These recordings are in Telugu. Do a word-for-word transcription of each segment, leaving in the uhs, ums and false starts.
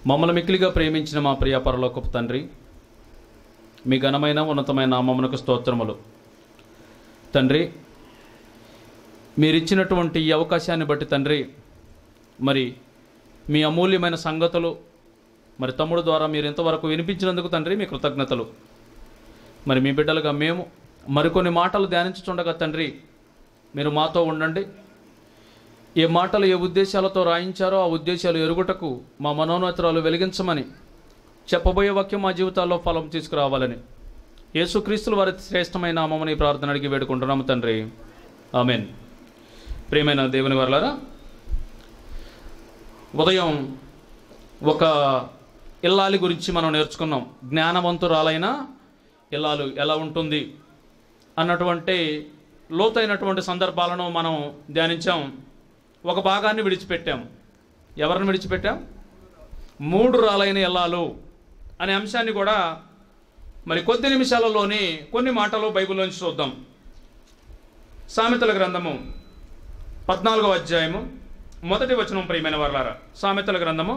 మమ్మల్ని మిక్కిలిగా ప్రేమించిన మా ప్రియ పరలోకపు తండ్రి, మీ ఘనమైన ఉన్నతమైన నామమునకు స్తోత్రములు. తండ్రి, మీరిచ్చినటువంటి ఈ అవకాశాన్ని బట్టి తండ్రి, మరి మీ అమూల్యమైన సంగతులు మరి తమ్ముడు ద్వారా మీరు ఇంతవరకు వినిపించినందుకు తండ్రి మీ కృతజ్ఞతలు. మరి మీ బిడ్డలుగా మేము మరికొన్ని మాటలు ధ్యానించుచుండగా తండ్రి, మీరు మాతో ఉండండి. ఏ మాటలు ఏ ఉద్దేశాలతో రాయించారో ఆ ఉద్దేశాలు ఎరుగుటకు మా మనోనేత్రాలు వెలిగించమని, చెప్పబోయే వాక్యం మా జీవితాల్లో ఫలం తీసుకురావాలని యేసుక్రీస్తుల వారి శ్రేష్టమైన నామమున ఈ ప్రార్థన అడిగి వేడుకుంటున్నాము తండ్రి, ఆమెన్. ప్రియమైన దేవుని వర్లారా, ఉదయం ఒక ఇల్లాలి గురించి మనం నేర్చుకున్నాం. జ్ఞానవంతురాలైన ఇల్లాలు ఎలా ఉంటుంది అన్నటువంటి లోతైనటువంటి సందర్భాలను మనం ధ్యానించాం. ఒక భాగాన్ని విడిచిపెట్టాం. ఎవరిని విడిచిపెట్టాం? మూడు రాలైన ఇల్లాలు అనే అంశాన్ని కూడా మరి కొద్ది నిమిషాలలోని కొన్ని మాటలు బైబిల్లోంచి చూద్దాం. సామెతల గ్రంథము పద్నాలుగో అధ్యాయము మొదటి వచనం. ప్రియమైన వర్లారా, సామెతల గ్రంథము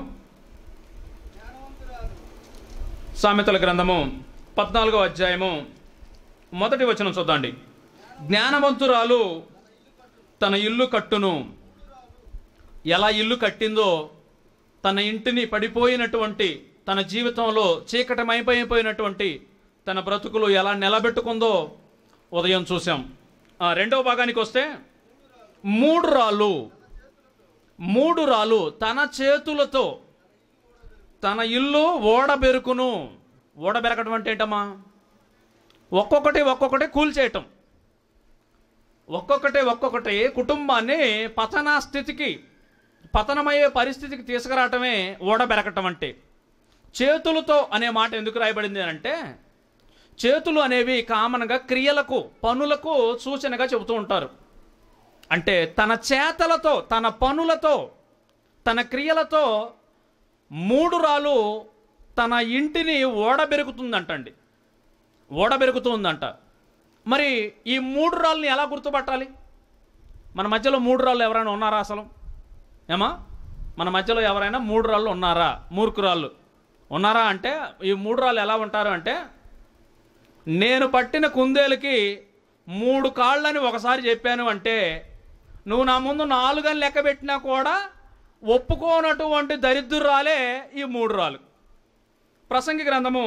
సామెతల గ్రంథము పద్నాలుగో అధ్యాయము మొదటి వచనం చూద్దాండి. జ్ఞానవంతురాలు తన ఇల్లు కట్టును. ఎలా ఇల్లు కట్టిందో, తన ఇంటిని పడిపోయినటువంటి తన జీవితంలో చీకటమైపోయినటువంటి తన బ్రతుకులు ఎలా నిలబెట్టుకుందో ఉదయం చూసాం. రెండవ భాగానికి వస్తే, మూడు రాళ్ళు మూడు రాళ్ళు తన చేతులతో తన ఇల్లు ఓడబెరుకును. ఓడబెరకడం అంటే ఏంటమ్మా? ఒక్కొక్కటి ఒక్కొక్కటి కూల్చేయటం, ఒక్కొక్కటి ఒక్కొక్కటి కుటుంబాన్ని పతనా స్థితికి పతనమయ్యే పరిస్థితికి తీసుకురావటమే ఓడబెరకటం అంటే. చేతులతో అనే మాట ఎందుకు రాయబడింది అంటే, చేతులు అనేవి కామన్గా క్రియలకు పనులకు సూచనగా చెబుతూ ఉంటారు. అంటే తన చేతలతో తన పనులతో తన క్రియలతో మూడు రాళ్ళు తన ఇంటిని ఓడబెరుకుతుందంటండి, ఓడబెరుకుతుందంట. మరి ఈ మూడు రాళ్ళని ఎలా గుర్తుపట్టాలి? మన మధ్యలో మూడు రాళ్ళు ఎవరైనా ఉన్నారా అసలు? ఏమా మన మధ్యలో ఎవరైనా మూడు రాళ్ళు ఉన్నారా? మూర్ఖురాళ్ళు ఉన్నారా అంటే, ఈ మూడు రాళ్ళు ఎలా ఉంటారు అంటే, నేను పట్టిన కుందేలుకి మూడు కాళ్ళని ఒకసారి చెప్పాను అంటే, నువ్వు నా ముందు నాలుగని లెక్క పెట్టినా కూడా ఒప్పుకోనటువంటి దరిద్రురాలే ఈ మూడు రాళ్ళు. ప్రసంగి గ్రంథము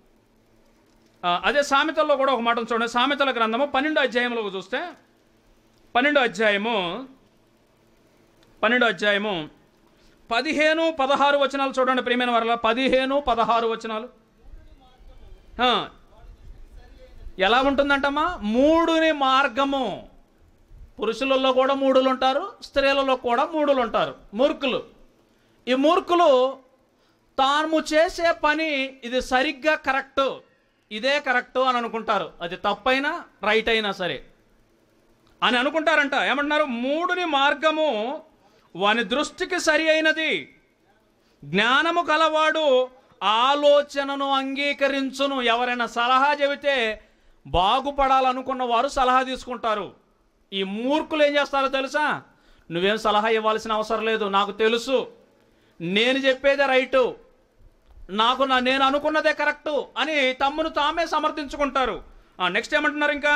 అదే సామెతల్లో కూడా ఒక మాట చూడండి. సామెతల గ్రంథము పన్నెండో అధ్యాయంలో చూస్తే, పన్నెండో అధ్యాయము పన్నెండో అధ్యాయము పదిహేను పదహారు వచనాలు చూడండి. ప్రియమైన వారలా, పదిహేను పదహారు వచనాలు ఎలా ఉంటుందంటమ్మా? మూడుని మార్గము. పురుషులలో కూడా మూడులు ఉంటారు, స్త్రీలలో కూడా మూడులు ఉంటారు. మూర్ఖులు, ఈ మూర్ఖులు తాము చేసే పని ఇది సరిగ్గా కరెక్టు, ఇదే కరెక్టు అని అనుకుంటారు. అది తప్పైనా రైట్ అయినా సరే అని అనుకుంటారంట. ఏమంటున్నారు? మూడుని మార్గము వాని దృష్టికి సరి అయినది, జ్ఞానము కలవాడు ఆలోచనను అంగీకరించును. ఎవరైనా సలహా చెబితే బాగుపడాలనుకున్న వారు సలహా తీసుకుంటారు. ఈ మూర్ఖులు ఏం చేస్తారో తెలుసా? నువ్వేం సలహా ఇవ్వాల్సిన అవసరం లేదు, నాకు తెలుసు, నేను చెప్పేదే రైటు, నాకు నా నేను అనుకున్నదే కరెక్టు అని తమ్మును తామే సమర్థించుకుంటారు. నెక్స్ట్ ఏమంటున్నారు? ఇంకా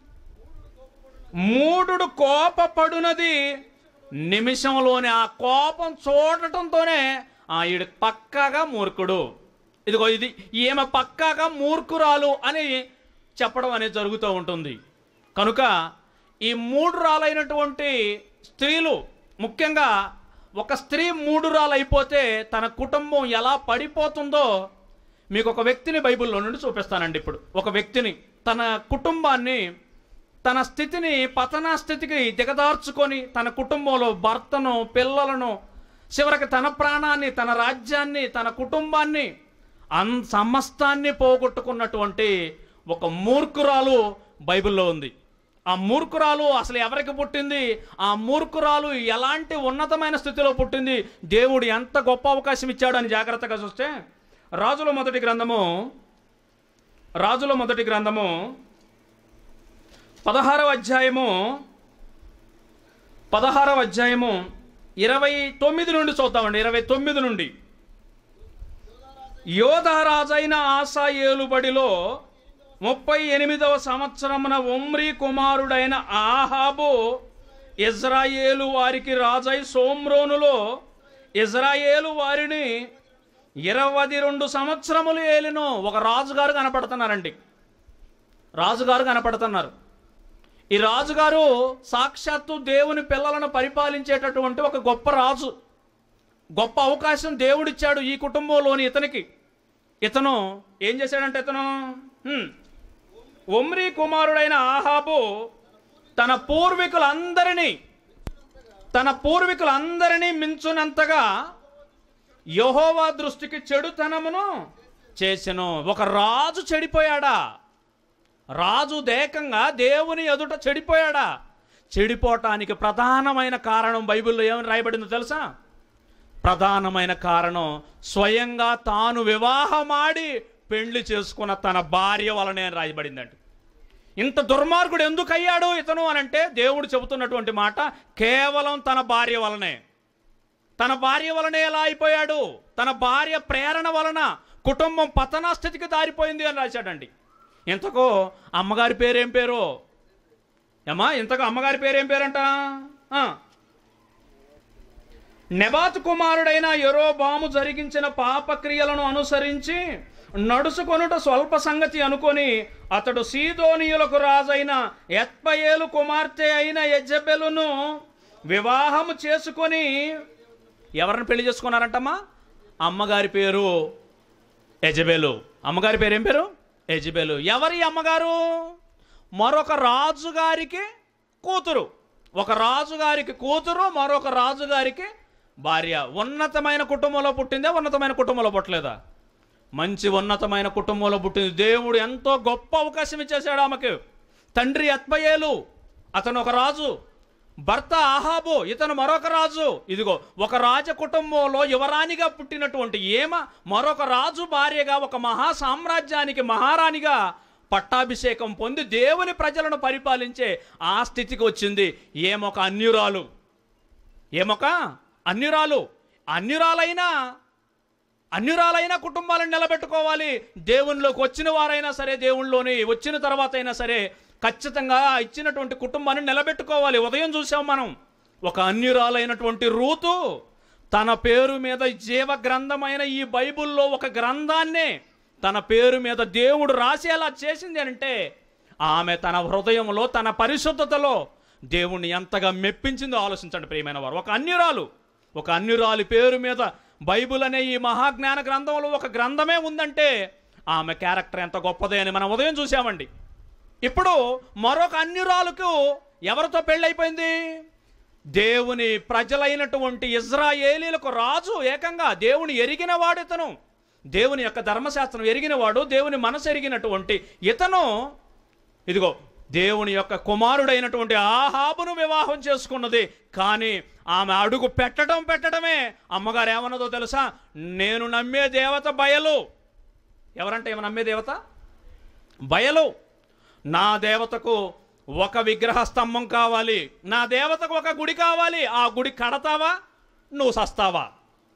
మూఢుడు కోపపడునది నిమిషంలోనే. ఆ కోపం చూడటంతోనే ఈడు పక్కాగా మూర్ఖుడు, ఇదిగో ఇది ఈమె పక్కాగా మూర్ఖురాలు అని చెప్పడం అనేది జరుగుతూ ఉంటుంది. కనుక ఈ మూడు రాలైనటువంటి స్త్రీలు, ముఖ్యంగా ఒక స్త్రీ మూడు రాలు అయిపోతే తన కుటుంబం ఎలా పడిపోతుందో మీకు ఒక వ్యక్తిని బైబిల్లో నుండి చూపిస్తానండి. ఇప్పుడు ఒక వ్యక్తిని, తన కుటుంబాన్ని, తన స్థితిని పతనా స్థితికి దిగదార్చుకొని తన కుటుంబంలో భర్తను, పిల్లలను, చివరికి తన ప్రాణాన్ని, తన రాజ్యాన్ని, తన కుటుంబాన్ని, అన్ సమస్తాన్ని పోగొట్టుకున్నటువంటి ఒక మూర్ఖురాలు బైబిల్లో ఉంది. ఆ మూర్ఖురాలు అసలు ఎవరికి పుట్టింది? ఆ మూర్ఖురాలు ఎలాంటి ఉన్నతమైన స్థితిలో పుట్టింది? దేవుడు ఎంత గొప్ప అవకాశం ఇచ్చాడు అని జాగ్రత్తగా చూస్తే, రాజుల మొదటి గ్రంథము రాజుల మొదటి గ్రంథము పదహారవ అధ్యాయము పదహారవ అధ్యాయము ఇరవై తొమ్మిది నుండి చూద్దామండి. ఇరవై తొమ్మిది నుండి యోధారాజైన ఆసా ఏలుబడిలో ముప్పై ఎనిమిదవ సంవత్సరమున ఒమ్రీ కుమారుడైన ఆహాబు ఇజ్రాయేలు వారికి రాజై సోమ్రోనులో ఇజ్రాయేలు వారిని ఇరవై రెండు సంవత్సరములు ఏలిను. ఒక రాజుగారు కనపడుతున్నారండి, రాజుగారు కనపడుతున్నారు. ఈ రాజుగారు సాక్షాత్తు దేవుని పిల్లలను పరిపాలించేటటువంటి ఒక గొప్ప రాజు. గొప్ప అవకాశం దేవుడిచ్చాడు ఈ కుటుంబంలోని ఇతనికి. ఇతను ఏం చేశాడంటే, ఇతను ఒమ్రీ కుమారుడైన ఆహాబు తన పూర్వీకులందరినీ తన పూర్వీకులందరినీ మించునంతగా యెహోవా దృష్టికి చెడుతనమును చేసెను. ఒక రాజు చెడిపోయాడా? రాజు దేకంగా దేవుని ఎదుట చెడిపోయాడా? చెడిపోవటానికి ప్రధానమైన కారణం బైబిల్లో ఏమని రాయబడిందో తెలుసా? ప్రధానమైన కారణం స్వయంగా తాను వివాహమాడి పెళ్లి చేసుకున్న తన భార్య వలనే రాయబడిందండి. ఇంత దుర్మార్గుడు ఎందుకు అయ్యాడు ఇతను అనంటే, దేవుడు చెబుతున్నటువంటి మాట కేవలం తన భార్య వలనే. తన భార్య వలనే ఎలా అయిపోయాడు? తన భార్య ప్రేరణ వలన కుటుంబం పతనా స్థితికి దారిపోయింది అని రాశాడండి. ఇంతకు అమ్మగారి పేరేం పేరు ఏమా? ఇంతకు అమ్మగారి పేరేం పేరంట? నెబాతు కుమారుడైన యెరోబాము జరిగించిన పాపక్రియలను అనుసరించి నడుచుకొనుట స్వల్ప సంగతి అనుకొని అతడు సీదోనీయులకు రాజైన ఎత్బయేలు కుమార్తె అయిన యెజెబెలును వివాహము చేసుకొని, ఎవరిని పెళ్లి చేసుకున్నారంటమ్మా? అమ్మగారి పేరు యెజెబెలు. అమ్మగారి పేరు ఏం పేరు? యెజెబెలు. ఎవరి అమ్మగారు? మరొక రాజుగారికి కూతురు. ఒక రాజుగారికి కూతురు, మరొక రాజుగారికి భార్య. ఉన్నతమైన కుటుంబంలో పుట్టిందా? ఉన్నతమైన కుటుంబంలో పుట్టలేదా? మంచి ఉన్నతమైన కుటుంబంలో పుట్టింది. దేవుడు ఎంతో గొప్ప అవకాశం ఇచ్చేశాడు ఆమెకు. తండ్రి ఎత్బయేలు, అతను ఒక రాజు. భర్త ఆహాబు, ఇతను మరొక రాజు. ఇదిగో ఒక రాజ కుటుంబంలో యువరాణిగా పుట్టినటువంటి ఏమ మరొక రాజు భార్యగా ఒక మహా సామ్రాజ్యానికి మహారాణిగా పట్టాభిషేకం పొంది దేవుని ప్రజలను పరిపాలించే ఆ స్థితికి వచ్చింది. ఏమొక అన్యురాలు, ఏమొక అన్యురాలు. అన్యురాలైనా అన్యురాలైన కుటుంబాలను నిలబెట్టుకోవాలి. దేవునిలోకి వచ్చిన వారైనా సరే, దేవునిలోని వచ్చిన తర్వాత అయినా సరే ఖచ్చితంగా ఇచ్చినటువంటి కుటుంబాన్ని నిలబెట్టుకోవాలి. ఉదయం చూసాం మనం, ఒక అన్యురాలైనటువంటి రూతు తన పేరు మీద జీవ గ్రంథమైన ఈ బైబిల్లో ఒక గ్రంథాన్నే తన పేరు మీద దేవుడు రాసేలా చేసింది అంటే, ఆమె తన హృదయంలో తన పరిశుద్ధతలో దేవుణ్ణి ఎంతగా మెప్పించిందో ఆలోచించండి ప్రియమైన వారు. ఒక అన్యురాలు, ఒక అన్యురాలి పేరు మీద బైబిల్ అనే ఈ మహాజ్ఞాన గ్రంథంలో ఒక గ్రంథమే ఉందంటే ఆమె క్యారెక్టర్ ఎంత గొప్పదే అని మనం ఉదయం చూసామండి. ఇప్పుడు మరొక అన్యురాలకు ఎవరితో పెళ్ళైపోయింది? దేవుని ప్రజలైనటువంటి ఇజ్రాయేలీలకు రాజు. ఏకంగా దేవుని ఎరిగినవాడు ఇతను, దేవుని యొక్క ధర్మశాస్త్రం ఎరిగినవాడు, దేవుని మనసు ఎరిగినటువంటి ఇతను ఇదిగో దేవుని యొక్క కుమారుడైనటువంటి ఆహాబును వివాహం చేసుకున్నది. కానీ ఆమె అడుగు పెట్టడం పెట్టడమే అమ్మగారు ఏమన్నదో తెలుసా? నేను నమ్మే దేవత బయలు. ఎవరంటే ఏమో నమ్మే దేవత బయలు. నా దేవతకు ఒక విగ్రహ స్తంభం కావాలి, నా దేవతకు ఒక గుడి కావాలి. ఆ గుడి కడతావా నువ్వు సస్తావా?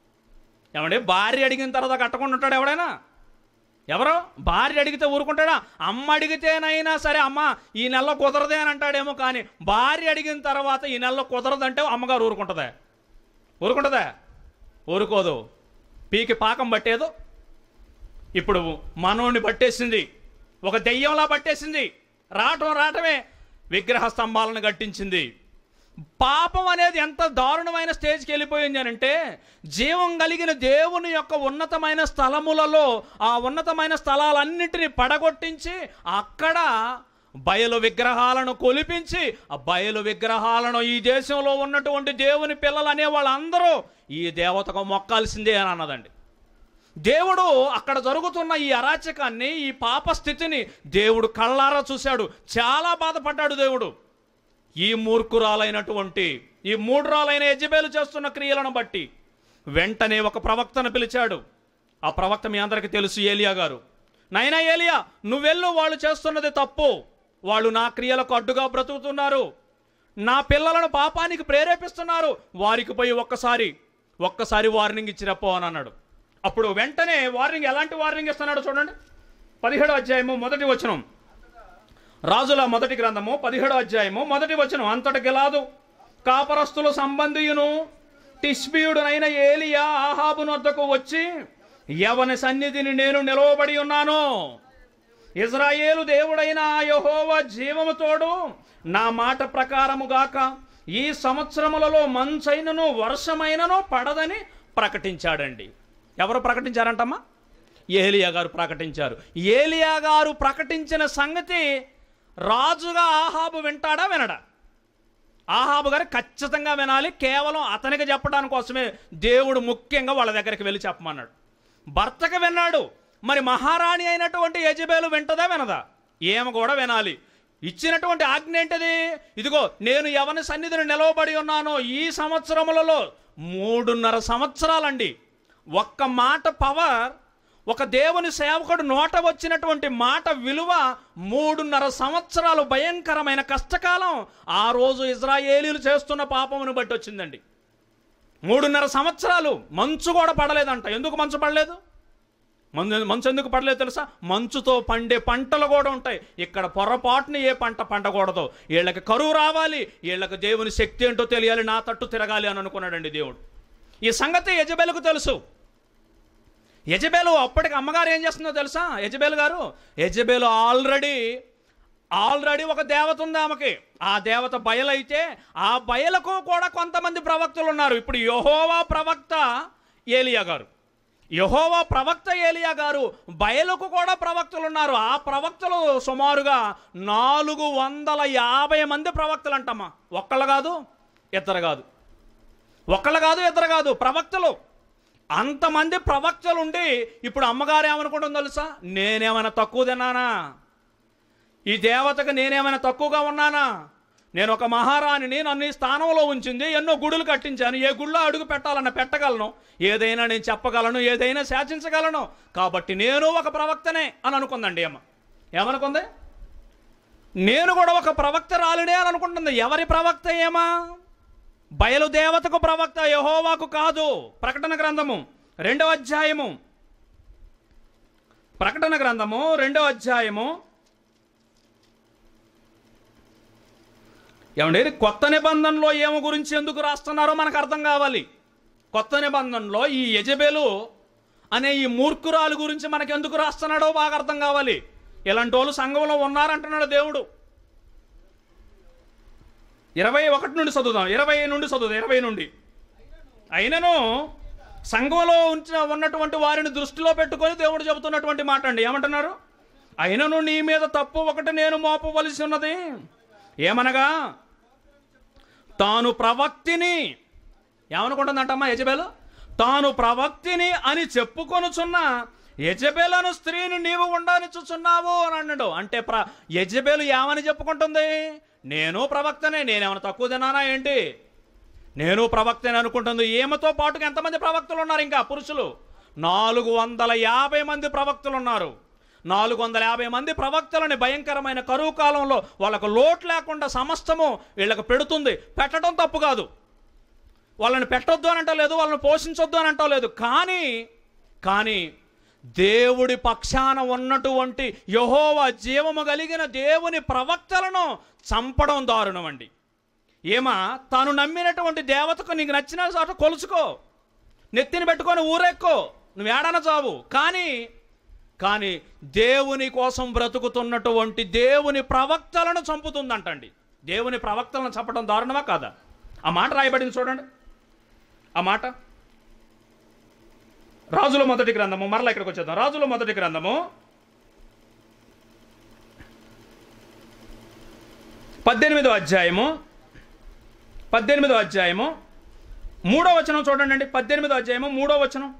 ఏమంటే భార్య అడిగిన తర్వాత కట్టకుండా ఉంటాడు ఎవడైనా? ఎవరో భార్య అడిగితే ఊరుకుంటాడా? అమ్మ అడిగితేనైనా సరే అమ్మ ఈ నెలలో కుదరదే అని అంటాడేమో. కానీ భార్య అడిగిన తర్వాత ఈ నెలలో కుదరదంటే అమ్మగారు ఊరుకుంటుందా? ఊరుకుంటుందా? ఊరుకోదు. పీకి పాకం పట్టేదు. ఇప్పుడు మనోడిని పట్టేసింది, ఒక దెయ్యంలా పట్టేసింది. రావటం రావటమే విగ్రహ స్తంభాలను కట్టించింది. పాపం అనేది ఎంత దారుణమైన స్టేజ్కి వెళ్ళిపోయింది అని అంటే, జీవం కలిగిన దేవుని యొక్క ఉన్నతమైన స్థలములలో ఆ ఉన్నతమైన స్థలాలన్నింటినీ పడగొట్టించి అక్కడ బయలు విగ్రహాలను కొలిపించి, ఆ బయలు విగ్రహాలను ఈ దేశంలో ఉన్నటువంటి దేవుని పిల్లలు అనే వాళ్ళందరూ ఈ దేవతకు మొక్కాల్సిందే అని అన్నదండి. దేవుడు అక్కడ జరుగుతున్న ఈ అరాచకాన్ని, ఈ పాప స్థితిని దేవుడు కళ్ళారా చూశాడు. చాలా బాధపడ్డాడు దేవుడు. ఈ మూర్ఖురాలైనటువంటి ఈ మూఢురాలైన యెజెబెలు చేస్తున్న క్రియలను బట్టి వెంటనే ఒక ప్రవక్తను పిలిచాడు. ఆ ప్రవక్త మీ అందరికీ తెలుసు, ఏలియా గారు. నైనా ఏలియా, నువ్వెళ్ళు, వాళ్ళు చేస్తున్నది తప్పు, వాళ్ళు నా క్రియలకు అడ్డుగా బ్రతుకుతున్నారు, నా పిల్లలను పాపానికి ప్రేరేపిస్తున్నారు, వారికి పోయి ఒక్కసారి ఒక్కసారి వార్నింగ్ ఇచ్చిరప్పో అని అన్నాడు. అప్పుడు వెంటనే వార్నింగ్, ఎలాంటి వార్నింగ్ ఇస్తున్నాడో చూడండి. పదిహేడో అధ్యాయము మొదటి వచనం, రాజుల మొదటి గ్రంథము పదిహేడో అధ్యాయము మొదటి వచనం. అంతటి గిలాదు కాపరస్తుల సంబంధియును తిష్బీయుడునైన ఏలియా ఆహాబు వద్దకు వచ్చి, యవని సన్నిధిని నేను నిలవబడి ఉన్నాను, ఇజ్రాయేలు దేవుడైన యెహోవా జీవము తోడు, నా మాట ప్రకారముగాక ఈ సంవత్సరములలో మంచైనను వర్షమైనను పడదని ప్రకటించాడండి. ఎవరు ప్రకటించారంటమ్మా? ఏలియా గారు ప్రకటించారు. ఏలియా గారు ప్రకటించిన సంగతి రాజుగా ఆహాబు వింటాడా వినడా? ఆహాబు గారు ఖచ్చితంగా వినాలి. కేవలం అతనికి చెప్పడానికి కోసమే దేవుడు ముఖ్యంగా వాళ్ళ దగ్గరికి వెళ్ళి చెప్పమన్నాడు. భర్తకు విన్నాడు, మరి మహారాణి అయినటువంటి యెజబెలు వింటదా వినదా? ఏమ కూడా వినాలి. ఇచ్చినటువంటి ఆజ్ఞ ఏంటిది? ఇదిగో నేను యవని సన్నిధిని నిలవబడి ఉన్నాను ఈ సంవత్సరములలో. మూడున్నర సంవత్సరాలండి. ఒక్క మాట పవర్, ఒక దేవుని సేవకుడు నోట వచ్చినటువంటి మాట విలువ మూడున్నర సంవత్సరాలు భయంకరమైన కష్టకాలం ఆ రోజు ఇజ్రాయేలీలు చేస్తున్న పాపమును బట్టి వచ్చిందండి. మూడున్నర సంవత్సరాలు మంచు కూడా పడలేదంట. ఎందుకు మంచు పడలేదు? మంచు మంచు ఎందుకు పడలేదు తెలుసా? మంచుతో పండే పంటలు కూడా ఉంటాయి. ఇక్కడ పొరపాటుని ఏ పంట పండకూడదు. వీళ్ళకి కరువు రావాలి, వీళ్ళకి దేవుని శక్తి ఏంటో తెలియాలి, నా తట్టు తిరగాలి అని అనుకున్నాడండి దేవుడు. ఈ సంగతి యెజబెలుకు తెలుసు. యెజబెలు అప్పటికి అమ్మగారు ఏం చేస్తుందో తెలుసా? యెజబెలు గారు యెజబెలు ఆల్రెడీ ఆల్రెడీ ఒక దేవత ఉంది ఆమెకి. ఆ దేవత బయలైతే ఆ బయలకు కూడా కొంతమంది ప్రవక్తలు ఉన్నారు. ఇప్పుడు యెహోవా ప్రవక్త ఏలియా గారు, యెహోవా ప్రవక్త ఏలియా గారు, బయలుకు కూడా ప్రవక్తలు ఉన్నారు. ఆ ప్రవక్తలు సుమారుగా నాలుగు వందల యాభై మంది ప్రవక్తలు అంటమ్మా. ఒక్కళ్ళు కాదు, ఇద్దరు కాదు, ఒక్కళ్ళు కాదు, ఇద్దరు కాదు, ప్రవక్తలు. అంతమంది ప్రవక్తలు ఉండి ఇప్పుడు అమ్మగారు ఏమనుకుంటుందో తెలుసా? నేనేమైనా తక్కువ తిన్నానా? ఈ దేవతకు నేనేమైనా తక్కువగా ఉన్నానా? నేను ఒక మహారాణిని, నన్ను ఈ స్థానంలో ఉంచింది, ఎన్నో గుడులు కట్టించాను, ఏ గుళ్ళో అడుగు పెట్టాలన్న పెట్టగలను, ఏదైనా నేను చెప్పగలను, ఏదైనా శాసించగలను, కాబట్టి నేను ఒక ప్రవక్తనే అని అనుకుందండి. అమ్మ ఏమనుకుంది? నేను కూడా ఒక ప్రవక్తరాలునే అని అనుకుంటుంది. ఎవరి ప్రవక్త? ఏమా? బయలుదేవతకు ప్రవక్త, యెహోవాకు కాదు. ప్రకటన గ్రంథము రెండవ అధ్యాయము, ప్రకటన గ్రంథము రెండవ అధ్యాయము. ఏమండి, కొత్త నిబంధనలో ఏమో గురించి ఎందుకు రాస్తున్నారో మనకు అర్థం కావాలి. కొత్త నిబంధనలో ఈ యెజబెలు అనే ఈ మూర్ఖురాలు గురించి మనకు ఎందుకు రాస్తున్నాడో బాగా అర్థం కావాలి. ఇలాంటి వాళ్ళు సంఘంలో ఉన్నారంటున్నాడు దేవుడు. ఇరవై ఒకటి నుండి చదువుదాం, ఇరవై నుండి చదువుదాం, ఇరవై నుండి. అయినను సంఘంలో ఉంచిన ఉన్నటువంటి వారిని దృష్టిలో పెట్టుకొని దేవుడు చెబుతున్నటువంటి మాట అండి. ఏమంటున్నారు? అయినను నీ మీద తప్పు ఒకటి నేను మోపవలసి ఉన్నది. ఏమనగా తాను ప్రవక్తిని, ఏమనుకుంటుందంటమ్మా యెజబెలు? తాను ప్రవక్తిని అని చెప్పుకొనుచున్న యెజబెలను స్త్రీని నీవు ఉండనిచ్చుచున్నావు అని అన్నాడు. అంటే ప్ర యెజబెలు ఏమని చెప్పుకుంటుంది? నేను ప్రవక్తనే, నేనేమైనా తక్కువ తిన్నానా ఏంటి? నేను ప్రవక్తనే అనుకుంటుంది. ఈమెతో పాటుగా ఎంతమంది ప్రవక్తలు ఉన్నారు? ఇంకా పురుషులు నాలుగు వందల యాభై మంది ప్రవక్తలు ఉన్నారు. నాలుగు వందల యాభై మంది ప్రవక్తలని భయంకరమైన కరువు కాలంలో వాళ్ళకు లోటు లేకుండా సమస్తము వీళ్ళకు పెడుతుంది. పెట్టడం తప్పు కాదు, వాళ్ళని పెట్టొద్దు అని అంటలేదు, వాళ్ళని పోషించొద్దు అని అంటలేదు. కానీ కానీ దేవుడి పక్షాన ఉన్నటువంటి యెహోవా జీవము కలిగిన దేవుని ప్రవక్తలను చంపడం దారుణం అండి. ఏమా, తాను నమ్మినటువంటి దేవతకు నీకు నచ్చిన చోట కొలుచుకో, నెత్తిని పెట్టుకొని ఊరెక్కో, నువ్వు ఏడన చావు. కానీ కానీ దేవుని కోసం బ్రతుకుతున్నటువంటి దేవుని ప్రవక్తలను చంపుతుందంటండి. దేవుని ప్రవక్తలను చంపడం దారుణమా కాదా? ఆ మాట రాయబడింది చూడండి. ఆ మాట రాజుల మొదటి గ్రంథము, మరలా ఇక్కడికి వచ్చేద్దాం. రాజుల మొదటి గ్రంథము పద్దెనిమిదో అధ్యాయము, పద్దెనిమిదో అధ్యాయము మూడో వచనం చూడండి అండి. పద్దెనిమిదో అధ్యాయము మూడో వచనం.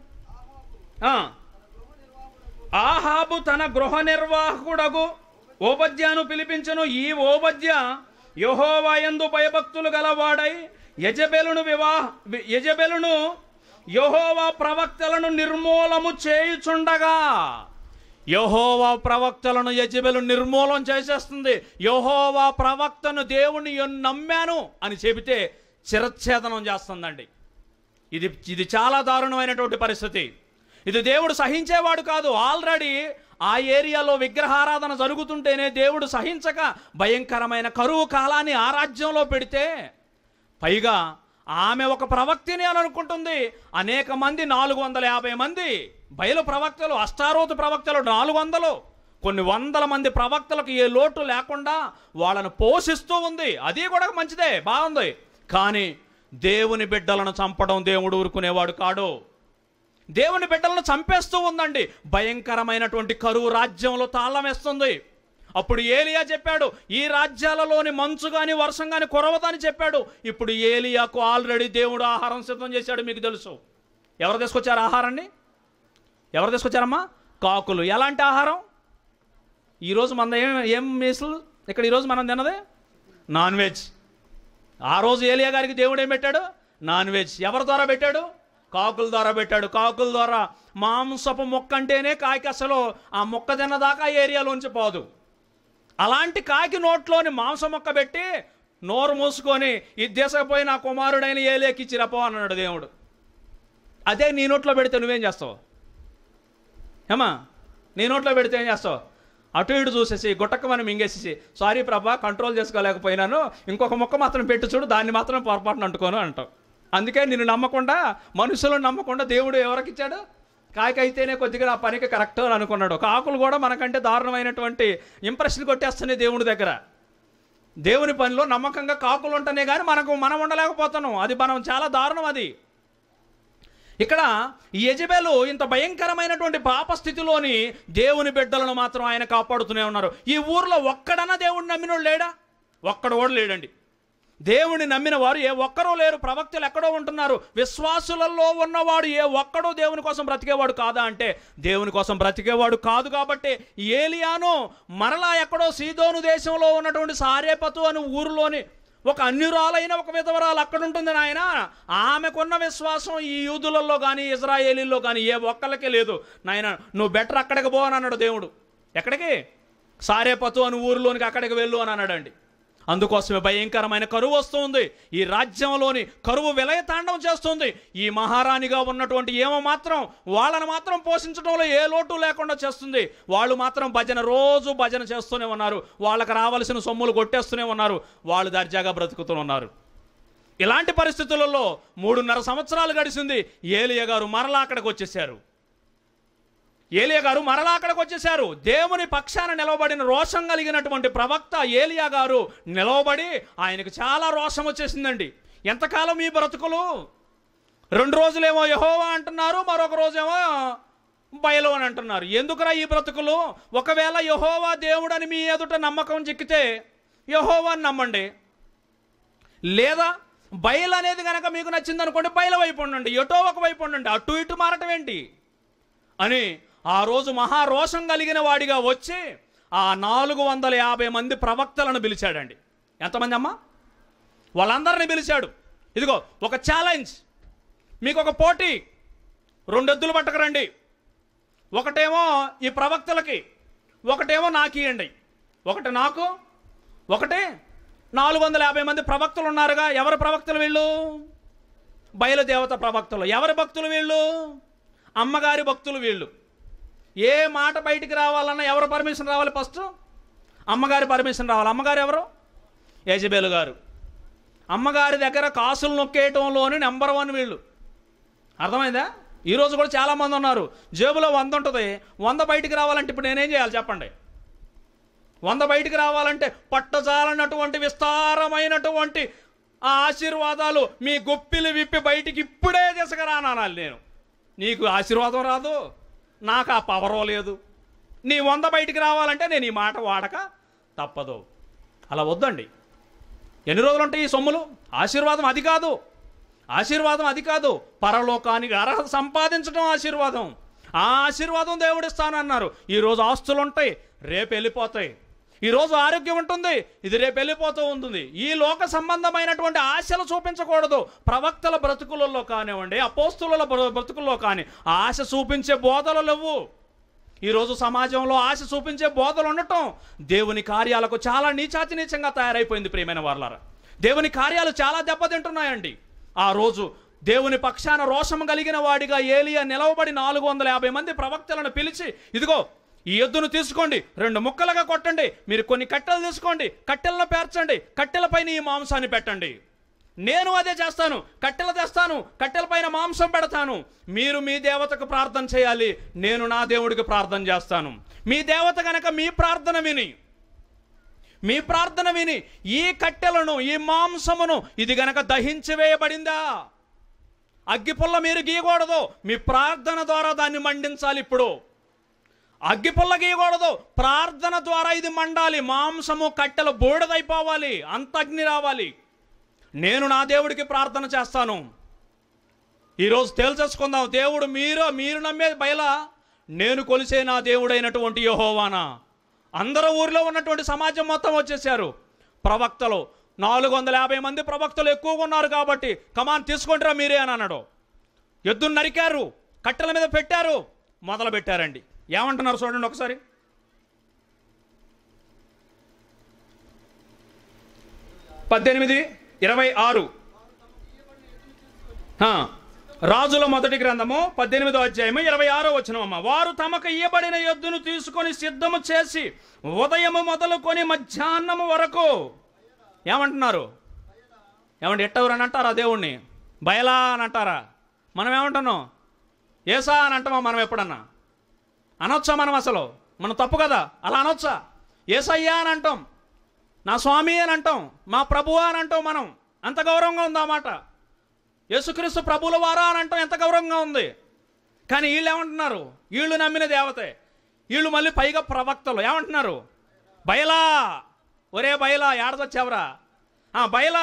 ఆహాబు తన గృహ నిర్వాహకుడగు ఓబద్యాను పిలిపించను. ఈ ఓబద్య యెహోవా యందు భయభక్తులు గలవాడై యెజబెలును వివాహ యెజబెలును యెహోవా ప్రవక్తలను నిర్మూలము చేయుచుండగా, యెహోవా ప్రవక్తలను యెజబెలు నిర్మూలం చేసేస్తుంది. యెహోవా ప్రవక్తను దేవుని నమ్మాను అని చెబితే చిరచ్ఛేదనం చేస్తుందండి. ఇది ఇది చాలా దారుణమైనటువంటి పరిస్థితి. ఇది దేవుడు సహించేవాడు కాదు. ఆల్రెడీ ఆ ఏరియాలో విగ్రహారాధన జరుగుతుంటేనే దేవుడు సహించక భయంకరమైన కరువు కాలాన్ని ఆ రాజ్యంలో పెడితే, పైగా ఆమె ఒక ప్రవక్తిని అని అనుకుంటుంది. అనేక మంది, నాలుగు వందల యాభై మంది బయలు ప్రవక్తలు, అష్టారోతు ప్రవక్తలు నాలుగు వందలు, కొన్ని వందల మంది ప్రవక్తలకు ఏ లోటు లేకుండా వాళ్ళను పోషిస్తూ ఉంది. అది కూడా మంచిదే, బాగుంది. కానీ దేవుని బిడ్డలను చంపడం దేవుడు ఊరుకునేవాడు కాడు. దేవుని బిడ్డలను చంపేస్తూ ఉందండి. భయంకరమైనటువంటి కరువు రాజ్యంలో తాళం వేస్తుంది. అప్పుడు ఏలియా చెప్పాడు, ఈ రాజ్యాలలోని మంచు కానీ వర్షం కానీ కురవదని చెప్పాడు. ఇప్పుడు ఏలియాకు ఆల్రెడీ దేవుడు ఆహారం సిద్ధం చేశాడు. మీకు తెలుసు. ఎవరు తీసుకొచ్చారు ఆహారాన్ని? ఎవరు తీసుకొచ్చారమ్మా? కాకులు. ఎలాంటి ఆహారం? ఈరోజు మన ఏం ఏం మీసులు ఇక్కడ ఈరోజు మనం తిన్నది నాన్ వెజ్. ఆ రోజు ఏలియా గారికి దేవుడు ఏం పెట్టాడు? Non veg. ఎవరి ద్వారా పెట్టాడు? కాకుల ద్వారా పెట్టాడు. కాకుల ద్వారా మాంసపు మొక్క అంటేనే కాకి అసలు ఆ మొక్క తిన్నదాకా ఏరియాలోంచి పోదు. అలాంటి కాకి నోట్లోని మాంసం మొక్క పెట్టి నోరు మూసుకొని ఇది దేశపోయి నా కుమారుడైన ఏలియాకి ఇచ్చిరపో అన్నాడు దేవుడు. అదే నీ నోట్లో పెడితే నువ్వేం చేస్తావు? ఏమా, నీ నోట్లో పెడితే ఏం చేస్తావు? అటు ఇటు చూసేసి గుట్టకమని మింగేసేసి, సారీ ప్రభా కంట్రోల్ చేసుకోలేకపోయినాను, ఇంకొక మొక్క మాత్రం పెట్టు చూడు, దాన్ని మాత్రం పొరపాటున అంటుకోను అంటావు. అందుకే నిన్ను నమ్మకుండా, మనుషులను నమ్మకుండా దేవుడు ఎవరికి ఇచ్చాడు? కాకి అయితేనే కొద్దిగా నా పనికి కరెక్ట్ అని అనుకున్నాడు. కాకులు కూడా మనకంటే దారుణమైనటువంటి ఇంప్రెషన్ కొట్టేస్తున్నాయి దేవుడి దగ్గర. దేవుని పనిలో నమ్మకంగా కాకులు ఉంటేనే కానీ మనకు మనం ఉండలేకపోతున్నాం. అది మనం చాలా దారుణం. అది ఇక్కడ ఈ యెజెబెలు ఇంత భయంకరమైనటువంటి పాప స్థితిలోని దేవుని బిడ్డలను మాత్రం ఆయన కాపాడుతూనే ఉన్నారు. ఈ ఊర్లో ఒక్కడన్నా దేవుడిని నమ్మినోడు లేడా? ఒక్కడు కూడా లేడండి. దేవుని నమ్మిన వారు ఏ ఒక్కరూ లేరు. ప్రవక్తలు ఎక్కడో ఉంటున్నారు. విశ్వాసులలో ఉన్నవాడు ఏ ఒక్కడో దేవుని కోసం బ్రతికేవాడు కాదా అంటే దేవుని కోసం బ్రతికేవాడు కాదు. కాబట్టి ఏలియాను మరలా ఎక్కడో సీదోను దేశంలో ఉన్నటువంటి సారేపతు అని ఊరిలోని ఒక అన్యురాలైన ఒక విధవరాలు అక్కడ ఉంటుంది నాయన. ఆమెకున్న విశ్వాసం ఈ యూదులలో కానీ ఇజ్రాయేలీల్లో కానీ ఏ ఒక్కళ్ళకే లేదు. నాయన నువ్వు బెటర్ అక్కడికి పో అని అన్నాడు దేవుడు. ఎక్కడికి? సారేపతు అని ఊరిలోనికి అక్కడికి వెళ్ళు అని అన్నాడండి. అందుకోసమే భయంకరమైన కరువు వస్తుంది. ఈ రాజ్యంలోని కరువు విలయతాండవం చేస్తుంది. ఈ మహారాణిగా ఉన్నటువంటి ఏమో మాత్రం వాళ్ళని మాత్రం పోషించడంలో ఏ లోటు లేకుండా చేస్తుంది. వాళ్ళు మాత్రం భజన, రోజు భజన చేస్తూనే ఉన్నారు. వాళ్ళకి రావాల్సిన సొమ్ములు కొట్టేస్తూనే ఉన్నారు. వాళ్ళు దర్జాగా బ్రతుకుతూ ఉన్నారు. ఇలాంటి పరిస్థితులలో మూడున్నర సంవత్సరాలు గడిచింది. ఏలియా గారు మరలా అక్కడికి వచ్చేసారు. ఏలియా గారు మరలా అక్కడికి వచ్చేసారు. దేవుని పక్షాన నిలవబడిన రోషం కలిగినటువంటి ప్రవక్త ఏలియా గారు నిలవబడి ఆయనకు చాలా రోషం వచ్చేసిందండి. ఎంతకాలం ఈ బ్రతుకులు? రెండు రోజులేమో యెహోవా అంటున్నారు, మరొక రోజేమో బయలు అని అంటున్నారు. ఎందుకురా ఈ బ్రతుకులు? ఒకవేళ యెహోవా దేవుడని మీ ఎదుట నమ్మకం చిక్కితే యెహోవాని నమ్మండి. లేదా బయలు అనేది కనుక మీకు నచ్చింది అనుకోండి, బయలు వైపు ఉండండి. ఎటో ఒక వైపు ఉండండి. అటు ఇటు మారటం ఏంటి అని ఆ రోజు మహారోషం కలిగిన వాడిగా వచ్చి ఆ నాలుగు వందల యాభై మంది ప్రవక్తలను పిలిచాడండి. ఎంతమంది అమ్మా? వాళ్ళందరినీ పిలిచాడు. ఇదిగో ఒక ఛాలెంజ్, మీకు ఒక పోటీ. రెండు ఎద్దులు పట్టకరండి. ఒకటేమో ఈ ప్రవక్తలకి, ఒకటేమో నాకు ఇవ్వండి. ఒకటి నాకు, ఒకటి నాలుగు వందల యాభై మంది ప్రవక్తలు ఉన్నారుగా. ఎవరి ప్రవక్తలు వీళ్ళు? బయలుదేవత ప్రవక్తలు. ఎవరి భక్తులు వీళ్ళు? అమ్మగారి భక్తులు వీళ్ళు. ఏ మాట బయటికి రావాలన్నా ఎవరు పర్మిషన్ రావాలి? ఫస్ట్ అమ్మగారి పర్మిషన్ రావాలి. అమ్మగారు ఎవరు? యెజెబెలు గారు. అమ్మగారి దగ్గర కాసులు నొక్కేయటంలోని నెంబర్ వన్ వీళ్ళు. అర్థమైందా? ఈరోజు కూడా చాలామంది ఉన్నారు. జేబులో వంద ఉంటుంది. వంద బయటికి రావాలంటే ఇప్పుడు నేనేం చేయాలి చెప్పండి? వంద బయటికి రావాలంటే పట్టజాలన్నటువంటి విస్తారమైనటువంటి ఆ ఆశీర్వాదాలు మీ గొప్పిలు విప్పి బయటికి ఇప్పుడే తీసుకురానాలి నేను. నీకు ఆశీర్వాదం రాదు, నాకు ఆ పవరో లేదు. నీ వంద బయటికి రావాలంటే నేను ఈ మాట వాడక తప్పదు. అలా వద్దండి. ఎన్ని రోజులు ఉంటాయి ఈ సొమ్ములు? ఆశీర్వాదం అది కాదు. ఆశీర్వాదం అది కాదు. పరలోకానికి అర్హత సంపాదించడం ఆశీర్వాదం. ఆ ఆశీర్వాదం దేవుడిస్తానన్నారు. ఈరోజు ఆస్తులు ఉంటాయి, రేపు వెళ్ళిపోతాయి. ఈరోజు ఆరోగ్యం ఉంటుంది, ఇది రేపు వెళ్ళిపోతూ ఉంటుంది. ఈ లోక సంబంధమైనటువంటి ఆశలు చూపించకూడదు. ప్రవక్తల బ్రతుకులలో కానివ్వండి, అపోస్తుల బ్రతుకుల్లో కానీ ఆశ చూపించే బోధలు లేవు. ఈరోజు సమాజంలో ఆశ చూపించే బోధలు ఉండటం దేవుని కార్యాలకు చాలా నీచాతి నీచంగా తయారైపోయింది. ప్రియమైన వారలారా, దేవుని కార్యాలు చాలా దెబ్బతింటున్నాయండి. ఆ రోజు దేవుని పక్షాన రోషం కలిగిన వాడిగా ఏలియా నిలవబడి నాలుగు వందల యాభై మంది ప్రవక్తలను పిలిచి, ఇదిగో ఈ ఎద్దును తీసుకోండి, రెండు ముక్కలుగా కొట్టండి, మీరు కొన్ని కట్టెలు తీసుకోండి, కట్టెలను పేర్చండి, కట్టెలపైన ఈ మాంసాన్ని పెట్టండి, నేను అదే చేస్తాను, కట్టెలు తెస్తాను, కట్టెలపైన మాంసం పెడతాను, మీరు మీ దేవతకు ప్రార్థన చేయాలి, నేను నా దేవుడికి ప్రార్థన చేస్తాను. మీ దేవత గనక మీ ప్రార్థన విని మీ ప్రార్థన విని ఈ కట్టెలను, ఈ మాంసమును ఇది గనక దహించి వేయబడిందా, అగ్గిపుల్ల మీరు గీయకూడదు, మీ ప్రార్థన ద్వారా దాన్ని మండించాలి. ఇప్పుడు అగ్గిపుల్ల గీయకూడదు, ప్రార్థన ద్వారా ఇది మండాలి, మాంసము కట్టెలు బూడిదైపోవాలి, అంత అగ్ని రావాలి. నేను నా దేవుడికి ప్రార్థన చేస్తాను. ఈరోజు తేల్చేసుకుందాం, దేవుడు మీరు మీరు నమ్మే బయలా, నేను కొలిసే నా దేవుడైనటువంటి యెహోవానా. అందరూ ఊరిలో ఉన్నటువంటి సమాజం మొత్తం వచ్చేసారు. ప్రవక్తలు నాలుగు వందల యాభై మంది ప్రవక్తలు ఎక్కువగా ఉన్నారు కాబట్టి, కమాన్ తీసుకుంటారా మీరే అని అన్నాడు. ఎద్దును నరికారు, కట్టెల మీద పెట్టారు, మొదలు పెట్టారండి. ఏమంటున్నారు చూడండి ఒకసారి. పద్దెనిమిది ఇరవై ఆరు రాజుల మొదటి గ్రంథము పద్దెనిమిదో అధ్యాయము ఇరవై ఆరో వచనమమ్మ. వారు తమకు ఇయ్యబడిన ఎద్దును తీసుకొని సిద్ధము చేసి ఉదయము మొదలుకొని మధ్యాహ్నము వరకు ఏమంటున్నారు? ఏమంటే ఎట్టవరు అని అంటారా దేవుణ్ణి? బయలా అని అంటారా? మనం ఏమంటున్నాం? ఏసా అని అంటామా మనం? ఎప్పుడన్నా అనొచ్చా మనం? అసలు మనం తప్పు కదా, అలా అనొచ్చా? ఏసయ్యా అని అంటాం, నా స్వామి అని అంటాం, మా ప్రభువా అని అంటాం. మనం అంత గౌరవంగా ఉందా మాట? యేసుక్రీస్తు ప్రభువుల వారా అని అంటాం, ఎంత గౌరవంగా ఉంది. కానీ వీళ్ళు ఏమంటున్నారు? వీళ్ళు నమ్మిన దేవతే, వీళ్ళు మళ్ళీ పైగా ప్రవక్తలు ఏమంటున్నారు? బయలా, ఒరే బయలా, ఏడదొచ్చావరా, బయలా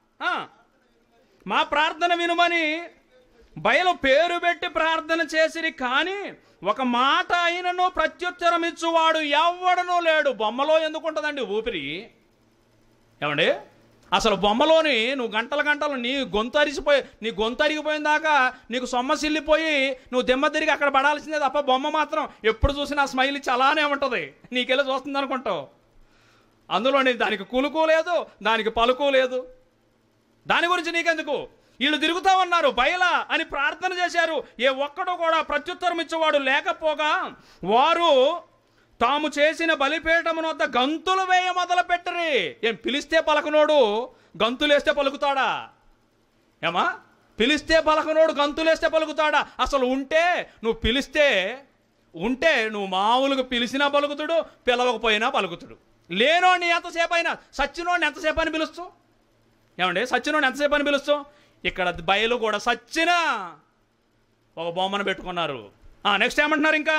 మా ప్రార్థన వినుమని బయలు పేరు పెట్టి ప్రార్థన చేసిరి, కానీ ఒక మాట అయినను ప్రత్యుత్తరం ఇచ్చువాడు ఎవడనూ లేడు. బొమ్మలో ఎందుకు ఉంటుందండి ఊపిరి? ఏమండి, అసలు బొమ్మలోని నువ్వు గంటల గంటలు నీ గొంతు అరిసిపోయి నీ గొంతు అరిగిపోయిన దాకా నీకు సొమ్మసిల్లిపోయి నువ్వు దిమ్మ తిరిగి అక్కడ పడాల్సిందే తప్ప, బొమ్మ మాత్రం ఎప్పుడు చూసినా స్మైల్ ఇచ్చి అలానే ఉంటుంది, నీకెళ్ళి చూస్తుంది అనుకుంటావు. అందులోని దానికి కులుకు లేదు, దానికి పలుకు లేదు. దాని గురించి నీకెందుకు? వీళ్ళు తిరుగుతా ఉన్నారు, బయలా అని ప్రార్థన చేశారు. ఏ ఒక్కడు కూడా ప్రత్యుత్తరం ఇచ్చేవాడు లేకపోగా వారు తాము చేసిన బలిపీఠమును వద్ద గంతులు వేయ మొదలు పెట్టరి. ఏం పిలిస్తే పలకనోడు గంతులేస్తే పలుకుతాడా? ఏమా పిలిస్తే పలకనోడు గంతులేస్తే పలుకుతాడా? అసలు ఉంటే నువ్వు పిలిస్తే ఉంటే నువ్వు మామూలుగా పిలిచినా పలుకుతుడు, పిలవకపోయినా పలుకుతుడు. లేనోడిని ఎంతసేపు అయినా, సచ్చినోడిని ఎంతసేపు అని పిలుస్తూ? ఏమండి, సచ్చినోడిని ఎంతసేపు అని పిలుస్తూ? ఇక్కడ బయలు కూడా సచ్చిన ఒక బొమ్మను పెట్టుకున్నారు. నెక్స్ట్ ఏమంటున్నారు? ఇంకా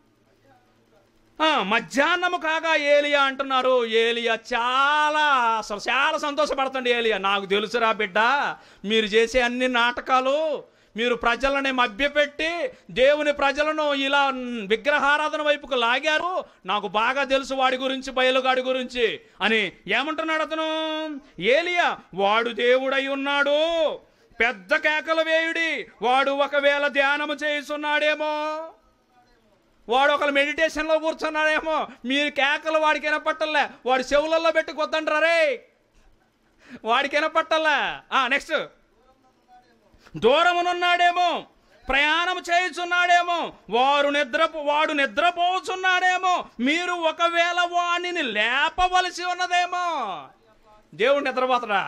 మధ్యాహ్నము కాగా ఏలియా అంటున్నారు. ఏలియా చాలా అసలు చాలా సంతోషపడుతుంది. ఏలియా, నాకు తెలుసురా బిడ్డ, మీరు చేసే అన్ని నాటకాలు, మీరు ప్రజలని మభ్యపెట్టి దేవుని ప్రజలను ఇలా విగ్రహారాధన వైపుకు లాగారు, నాకు బాగా తెలుసు వాడి గురించి, బయలుగాడి గురించి అని ఏమంటున్నాడు అతను? ఏలియా, వాడు దేవుడై ఉన్నాడు, పెద్ద కేకలు వేయుడి, వాడు ఒకవేళ ధ్యానము చేస్తున్నాడేమో, వాడు ఒకళ్ళు మెడిటేషన్లో కూర్చున్నాడేమో, మీరు కేకలు వాడికి వినపట్టలే, వాడి చెవులలో పెట్టి కొద్దంటారా రే, వాడికి వినపట్టలే. నెక్స్ట్, దూరమునున్నాడేమో, ప్రయాణం చేయుచున్నాడేమో, వారు నిద్ర వాడు నిద్రపోతున్నాడేమో, మీరు ఒకవేళ వాడిని లేపవలసి ఉన్నదేమో. దేవుడు నిద్రపోతాడా?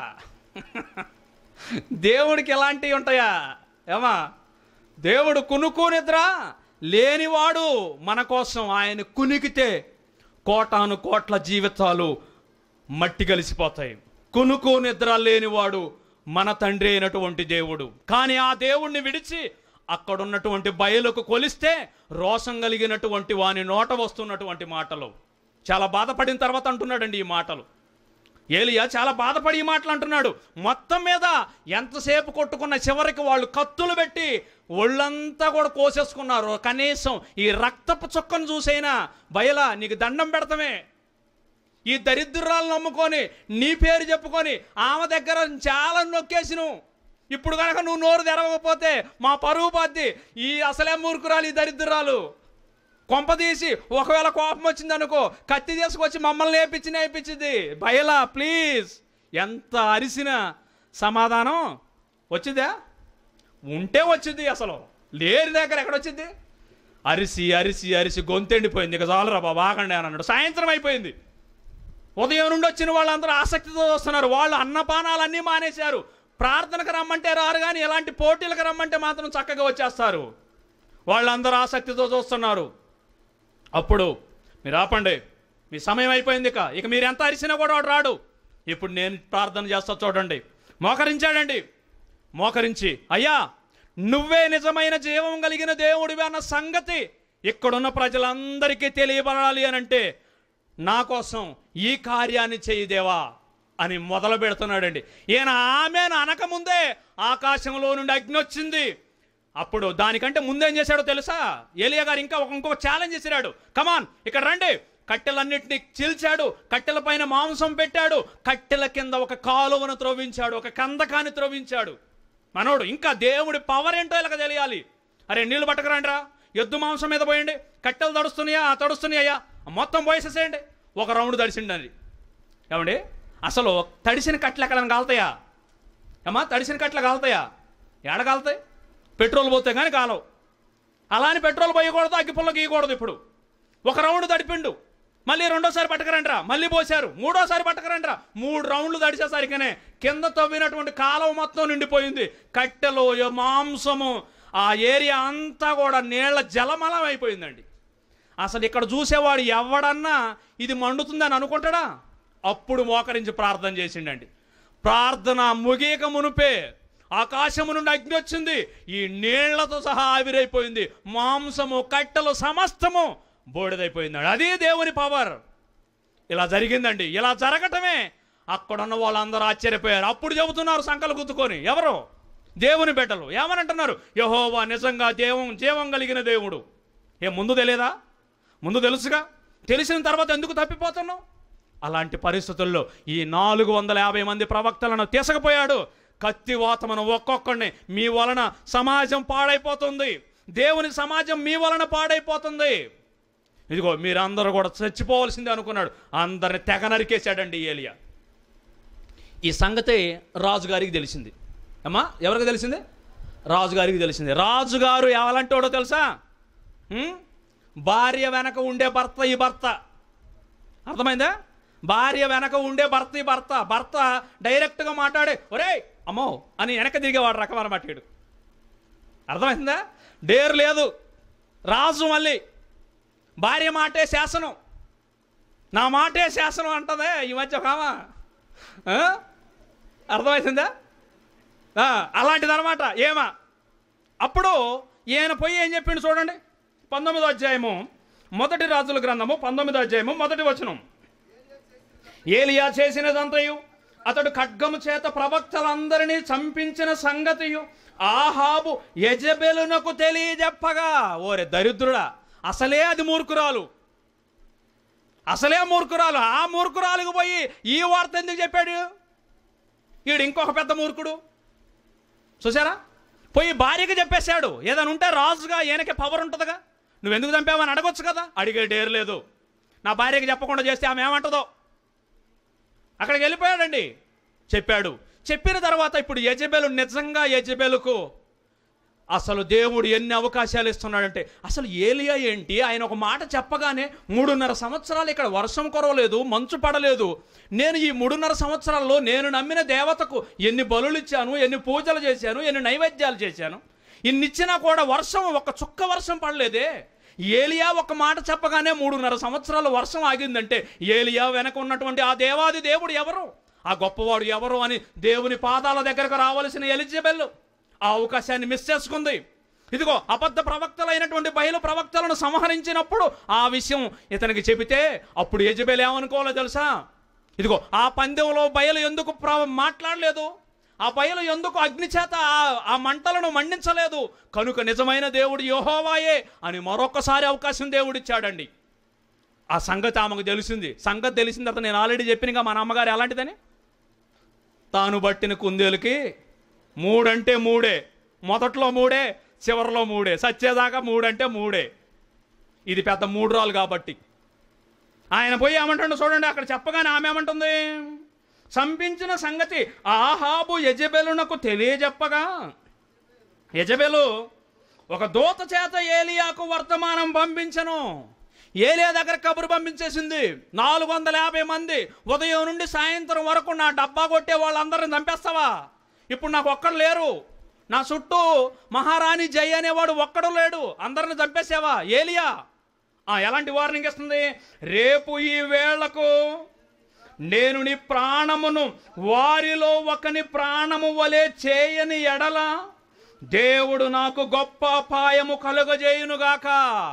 దేవుడికి ఎలాంటివి ఉంటాయా? ఏమా, దేవుడు కునుకు నిద్ర లేనివాడు. మన కోసం ఆయన కునికితే కోటాను కోట్ల జీవితాలు మట్టి కలిసిపోతాయి. కునుకు నిద్ర లేనివాడు మన తండ్రి అయినటువంటి దేవుడు. కానీ ఆ దేవుణ్ణి విడిచి అక్కడున్నటువంటి బయలుకు కొలిస్తే రోషం కలిగినటువంటి వాని నోట వస్తున్నటువంటి మాటలు. చాలా బాధపడిన తర్వాత అంటున్నాడండి ఈ మాటలు. ఏలియా చాలా బాధపడి ఈ మాటలు అంటున్నాడు. మొత్తం మీద ఎంతసేపు కొట్టుకున్న చివరికి వాళ్ళు కత్తులు పెట్టి ఒళ్ళంతా కూడా కోసేసుకున్నారు. కనీసం ఈ రక్తపు చుక్కను చూసైనా బయలా నీకు దండం పెడతామే, ఈ దరిద్రాలు నమ్ముకొని నీ పేరు చెప్పుకొని ఆమె దగ్గర చాలా నొక్కేసిను, ఇప్పుడు కనుక నువ్వు నోరు తెరవకపోతే మా పరువు పోద్ది, ఈ అసలే మూర్ఖురాలు ఈ దరిద్రాలు. కొంపదీసి ఒకవేళ కోపం వచ్చింది అనుకో, కత్తి తీసుకొచ్చి మమ్మల్ని నేర్పించి నేర్పించింది. బయలా ప్లీజ్, ఎంత అరిసినా సమాధానం వచ్చిందా? ఉంటే వచ్చింది, అసలు లేని దగ్గర ఎక్కడొచ్చింది? అరిసి అరిసి అరిసి గొంతెండిపోయింది. ఇక చాలురా బాబా ఆగండి అని అన్నాడు. సాయంత్రం అయిపోయింది. ఉదయం నుండి వచ్చిన వాళ్ళందరూ ఆసక్తితో వస్తున్నారు. వాళ్ళు అన్నపానాలన్నీ మానేశారు. ప్రార్థనకు రమ్మంటే రారు, కానీ ఎలాంటి పోటీలకు రమ్మంటే మాత్రం చక్కగా వచ్చేస్తారు. వాళ్ళందరూ ఆసక్తితో చూస్తున్నారు. అప్పుడు మీరు ఆపండి, మీ సమయం అయిపోయింది, ఇక ఇక మీరు ఎంత అరిసినా కూడా వాడు రాడు. ఇప్పుడు నేను ప్రార్థన చేస్తా చూడండి. మోకరించాడండి. మోకరించి, అయ్యా నువ్వే నిజమైన జీవం కలిగిన దేవుడివి అన్న సంగతి ఇక్కడున్న ప్రజలందరికీ తెలియబడాలి అని అంటే నా కోసం ఈ కార్యాన్ని చేయి దేవా అని మొదలు పెడుతున్నాడండి. ఈయన ఆమెను అనకముందే ఆకాశంలో నుండి అగ్ని వచ్చింది. అప్పుడు దానికంటే ముందేం చేశాడో తెలుసా? ఏలియా గారు ఇంకా ఇంకొక ఛాలెంజ్ చేశాడు. కమాన్ ఇక్కడ రండి. కట్టెలన్నింటినీ చీల్చాడు, కట్టెల పైన మాంసం పెట్టాడు, కట్టెల కింద ఒక కాలువను త్రవ్వించాడు, ఒక కందకాన్ని త్రవ్వించాడు. మనోడు ఇంకా దేవుడి పవర్ ఏంటో ఇలాగ తెలియాలి. అరే నీళ్లు పట్టకరండిరా, ఎద్దు మాంసం మీద పోయండి, కట్టెలు తడుస్తున్నాయా తడుస్తున్నాయ్యా మొత్తం పోయేసేసేయండి. ఒక రౌండ్ తడిసిండండి. ఏమండి అసలు తడిసిన కట్టెలు ఎక్కడైనా కాలుతాయా? ఏమా తడిసిన కట్టెలు కాలుతాయా? ఏడ కాలుతాయి? పెట్రోల్ పోతే కానీ కాలవు. అలా అని పెట్రోల్ పోయకూడదు, అగ్గిపుల్ల గీయకూడదు. ఇప్పుడు ఒక రౌండ్ తడిపిండు, మళ్ళీ రెండోసారి పట్టకరండిరా, మళ్ళీ పోశారు, మూడోసారి పట్టకరండిరా. మూడు రౌండ్లు తడిచేసరికనే కింద తవ్వినటువంటి కాలువ మొత్తం నిండిపోయింది. కట్టెలు, మాంసము, ఆ ఏరియా అంతా కూడా నీళ్ల జలమలం అయిపోయిందండి. అసలు ఇక్కడ చూసేవాడు ఎవడన్నా ఇది మండుతుందని అనుకుంటాడా? అప్పుడు మోకరించి ప్రార్థన చేసిండండి. ప్రార్థన ముగియక మునుపే ఆకాశము నుండి అగ్ని వచ్చింది, ఈ నీళ్లతో సహా ఆవిరైపోయింది. మాంసము, కట్టెలు సమస్తము బోడిదైపోయిందండి. అదే దేవుని పవర్. ఇలా జరిగిందండి. ఇలా జరగటమే అక్కడున్న వాళ్ళందరూ ఆశ్చర్యపోయారు. అప్పుడు చెబుతున్నారు సంకలు గుద్దుకొని, ఎవరు? దేవుని బిడ్డలు. ఏమనంటున్నారు? యెహోవా నిజంగా దేవం జీవం కలిగిన దేవుడు. ఏ ముందు తెలియదా? ముందు తెలుసుగా. తెలిసిన తర్వాత ఎందుకు తప్పిపోతున్నావు? అలాంటి పరిస్థితుల్లో ఈ నాలుగు వందల యాభై మంది ప్రవక్తలను తీసుకుపోయాడు. కత్తివాతమును ఒక్కొక్కడిని. మీ వలన సమాజం పాడైపోతుంది, దేవుని సమాజం మీ వలన పాడైపోతుంది. ఇదిగో మీరందరూ కూడా చచ్చిపోవలసిందే అనుకున్నాడు. అందరిని తెగ నరికేశాడండి ఏలియా. ఈ సంగతి రాజుగారికి తెలిసింది. అమ్మా ఎవరికి తెలిసింది? రాజుగారికి తెలిసింది. రాజుగారు ఎలాంటి వాడో తెలుసా? భార్య వెనక ఉండే భర్త ఈ భర్త. అర్థమైందా? భార్య వెనక ఉండే భర్త ఈ భర్త. భర్త డైరెక్ట్గా మాట్లాడే ఒరే అమ్మో అని వెనక తిరిగేవాడు రకమైన మాట్లాడు. అర్థమైందా? డేర్ లేదు. రాజు మళ్ళీ భార్య మాటే శాసనం, నా మాటే శాసనం అంటదే ఈ మధ్య కామా. అర్థమవుతుందా? అలాంటిదన్నమాట. ఏమా అప్పుడు ఈయన పోయి ఏం చెప్పిండు చూడండి. పంతొమ్మిదో అధ్యాయము మొదటి రాజుల గ్రంథము పంతొమ్మిదో అధ్యాయము మొదటి వచనం. ఏలియా చేసినదంతయు, అతడు ఖడ్గము చేత ప్రవక్తలందరినీ చంపించిన సంగతియు ఆహాబు యెజెబెలునకు తెలియజెప్పగా. ఓరే దరిద్రుడా, అసలే అది మూర్ఖురాలు, అసలే మూర్ఖురాలు. ఆ మూర్ఖురాలకు పోయి ఈ వార్త ఎందుకు చెప్పాడు? వీడు ఇంకొక పెద్ద మూర్ఖుడు. చూసారా? పోయి భార్యకి చెప్పేశాడు. ఏదైనా ఉంటే రాజుగా ఈయనకి పవర్ ఉంటుందిగా, నువ్వెందుకు చంపావని అడగొచ్చు కదా. అడిగే డేర్ లేదు. నా భార్యకి చెప్పకుండా చేస్తే ఆమె ఏమంటుందో. అక్కడికి వెళ్ళిపోయాడండి. చెప్పాడు. చెప్పిన తర్వాత ఇప్పుడు యెజెబెలు నిజంగా యెజెబెలుకు అసలు దేవుడు ఎన్ని అవకాశాలు ఇస్తున్నాడంటే, అసలు ఏలియా ఏంటి, ఆయన ఒక మాట చెప్పగానే మూడున్నర సంవత్సరాలు ఇక్కడ వర్షం కురవలేదు, మంచు పడలేదు. నేను ఈ మూడున్నర సంవత్సరాల్లో నేను నమ్మిన దేవతకు ఎన్ని బలులు ఇచ్చాను, ఎన్ని పూజలు చేశాను, ఎన్ని నైవేద్యాలు చేశాను, ఇన్నిచ్చినా కూడా వర్షం ఒక్క చుక్క వర్షం పడలేదే. ఏలియా ఒక మాట చెప్పగానే మూడున్నర సంవత్సరాలు వర్షం ఆగిందంటే ఏలియా వెనక ఉన్నటువంటి ఆ దేవాది దేవుడు ఎవరు, ఆ గొప్పవాడు ఎవరు అని దేవుని పాదాల దగ్గరకు రావలసిన యెజెబెలు ఆ అవకాశాన్ని మిస్ చేసుకుంది. ఇదిగో అబద్ధ ప్రవక్తలైనటువంటి బయలు ప్రవక్తలను సంహరించినప్పుడు ఆ విషయం ఇతనికి చెబితే అప్పుడు యెజెబెలు ఏమనుకోవాలో తెలుసా? ఇదిగో ఆ పందెంలో బయలు ఎందుకు మాట్లాడలేదు, ఆ బయలు ఎందుకు అగ్ని చేత ఆ మంటలను మండించలేదు, కనుక నిజమైన దేవుడు యెహోవాయే అని మరొకసారి అవకాశం దేవుడిచ్చాడండి. ఆ సంగతి ఆమెకు తెలిసింది. సంగతి తెలిసిన తర్వాత నేను ఆల్రెడీ చెప్పినగా మన అమ్మగారు ఎలాంటిదని, తాను బట్టిన కుందేలుకి మూడంటే మూడే, మొదట్లో మూడే, చివరిలో మూడే, సచ్చేదాకా మూడంటే మూడే. ఇది పెద్ద మూడు రాళ్ళు కాబట్టి ఆయన పోయి ఏమంటుండో చూడండి. అక్కడ చెప్పగానే ఆమె ఏమంటుంది? చంపించిన సంగతి ఆహాబు యెజెబెలునకు తెలియజెప్పగా. యెజబెలు ఒక దూత చేత ఏలియాకు వర్తమానం పంపించను. ఏలియా దగ్గర కబురు పంపించేసింది. నాలుగు వందల యాభై మంది ఉదయం నుండి సాయంత్రం వరకు నా డబ్బా కొట్టే వాళ్ళందరిని చంపేస్తావా? ఇప్పుడు నాకు ఒక్కడు లేరు, నా చుట్టూ మహారాణి జై అనేవాడు ఒక్కడు లేడు, అందరిని చంపేసావా ఏలియా? ఎలాంటి వార్నింగ్ ఇస్తుంది? రేపు ఈ వేళకు నేను నీ ప్రాణమును వారిలో ఒకని ప్రాణము వలె చేయని ఎడల దేవుడు నాకు గొప్ప అపాయము కలుగజేయునుగాక.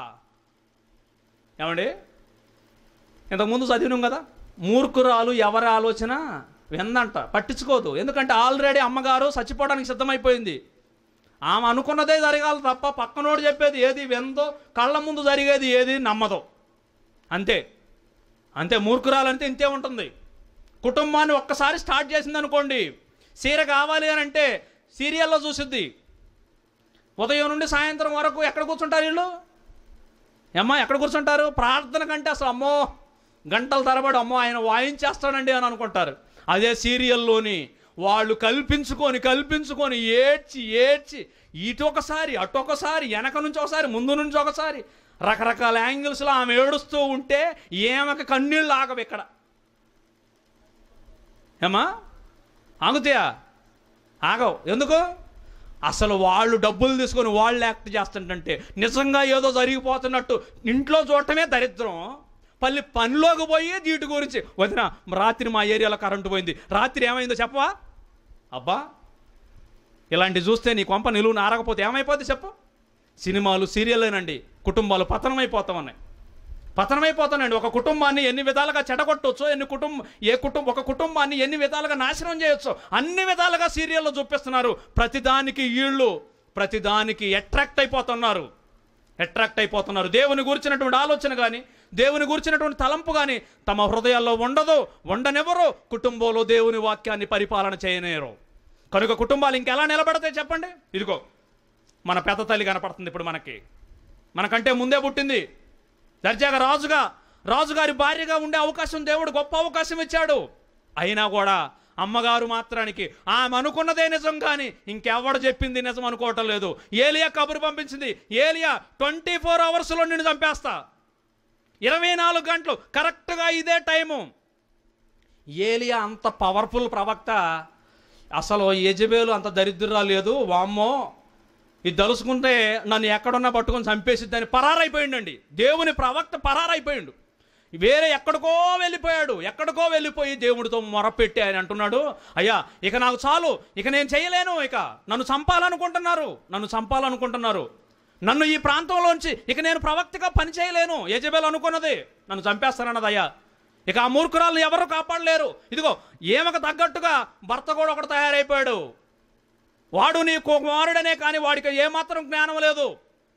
ఏమండి, ఇంతకుముందు చదివినాం కదా, మూర్ఖురాలు ఎవరి ఆలోచన విందంట, పట్టించుకోదు. ఎందుకంటే ఆల్రెడీ అమ్మగారు చచ్చిపోవడానికి సిద్ధమైపోయింది. ఆమె అనుకున్నదే జరగాలి తప్ప పక్కనోడు చెప్పేది ఏది విందో, కళ్ళ ముందు జరిగేది ఏది నమ్మదో. అంతే అంతే మూర్ఖురాలంటే ఇంతే ఉంటుంది. కుటుంబాన్ని ఒక్కసారి స్టార్ట్ చేసింది అనుకోండి, చీర కావాలి అని అంటే సీరియల్లో చూసిద్ది. ఉదయం నుండి సాయంత్రం వరకు ఎక్కడ కూర్చుంటారు వీళ్ళు? అమ్మా ఎక్కడ కూర్చుంటారు? ప్రార్థన కంటే అసలు అమ్మో గంటల తరబడి అమ్మో ఆయన వాయించేస్తాడండి అని అనుకుంటారు. అదే సీరియల్లోని వాళ్ళు కల్పించుకొని కల్పించుకొని ఏడ్చి ఏడ్చి ఇటు ఒకసారి అటు ఒకసారి వెనక నుంచి ఒకసారి ముందు నుంచి ఒకసారి రకరకాల యాంగిల్స్లో ఆమె ఏడుస్తూ ఉంటే ఏమక కన్నీళ్ళు ఆగవు. ఇక్కడ ఏమా ఆగుతాయా? ఆగవు. ఎందుకు? అసలు వాళ్ళు డబ్బులు తీసుకొని వాళ్ళు యాక్ట్ చేస్తుంటే నిజంగా ఏదో జరిగిపోతున్నట్టు ఇంట్లో చూడటమే దరిద్రం. పల్లి పనిలోకి పోయి వీటి గురించి వదిన రాత్రి మా ఏరియాలో కరెంటు పోయింది, రాత్రి ఏమైందో చెప్పవా? అబ్బా ఇలాంటి చూస్తే నీ కొంప నిలువున ఆరకపోతే ఏమైపోద్ది చెప్పు? సినిమాలు సీరియల్లేనండి కుటుంబాలు పతనమైపోతా ఉన్నాయి, పతనమైపోతానండి. ఒక కుటుంబాన్ని ఎన్ని విధాలుగా చెడగొట్టవచ్చు, ఎన్ని కుటుంబం ఏ కుటుంబం ఒక కుటుంబాన్ని ఎన్ని విధాలుగా నాశనం చేయొచ్చు, అన్ని విధాలుగా సీరియల్లో చూపిస్తున్నారు. ప్రతిదానికి వీళ్ళు ప్రతిదానికి అట్రాక్ట్ అయిపోతున్నారు అట్రాక్ట్ అయిపోతున్నారు దేవుని గురించినటువంటి ఆలోచన కానీ దేవుని గురించినటువంటి తలంపు కానీ తమ హృదయాల్లో ఉండదు, ఉండనెవరో కుటుంబంలో దేవుని వాక్యాన్ని పరిపాలన చేయనేరు. కనుక కుటుంబాలు ఇంకెలా నిలబడతాయి చెప్పండి? ఇదిగో మన పెద్ద తల్లి కనపడుతుంది ఇప్పుడు మనకి, మనకంటే ముందే పుట్టింది, దర్జాగా రాజుగా రాజుగారి భార్యగా ఉండే అవకాశం దేవుడు గొప్ప అవకాశం ఇచ్చాడు. అయినా కూడా అమ్మగారు మాత్రానికి ఆమె అనుకున్నదే నిజం కానీ ఇంకెవడు చెప్పింది నిజం అనుకోవటం లేదు. ఏలియా కబురు పంపించింది, ఏలియా ట్వంటీ ఫోర్ అవర్స్లో నిన్ను చంపేస్తా, ఇరవై నాలుగు గంటలు కరెక్ట్గా ఇదే టైము. ఏలియా అంత పవర్ఫుల్ ప్రవక్త, అసలు యెజబెలు అంత దరిద్రురాలు లేదు, వామ్మో ఇది తలుసుకుంటే నన్ను ఎక్కడున్నా పట్టుకొని చంపేసిద్దని పరారైపోయిండండి. దేవుని ప్రవక్త పరారైపోయిండు, వేరే ఎక్కడికో వెళ్ళిపోయాడు. ఎక్కడికో వెళ్ళిపోయి దేవుడితో మొరపెట్టి ఆయన అంటున్నాడు, అయ్యా ఇక నాకు చాలు, ఇక నేను చేయలేను, ఇక నన్ను చంపాలనుకుంటున్నారు నన్ను చంపాలనుకుంటున్నారు నన్ను ఈ ప్రాంతంలోంచి ఇక నేను ప్రవక్తగా పని చేయలేను. యెజబెలు అనుకున్నది నన్ను చంపేస్తానన్నది. అయ్యా ఇక ఆ మూర్ఖురాలను ఎవరు కాపాడలేరు. ఇదిగో ఏమక తగ్గట్టుగా భర్త కూడా ఒకడు తయారైపోయాడు, వాడు నీ కుమారుడనే కానీ వాడికి ఏమాత్రం జ్ఞానం లేదు.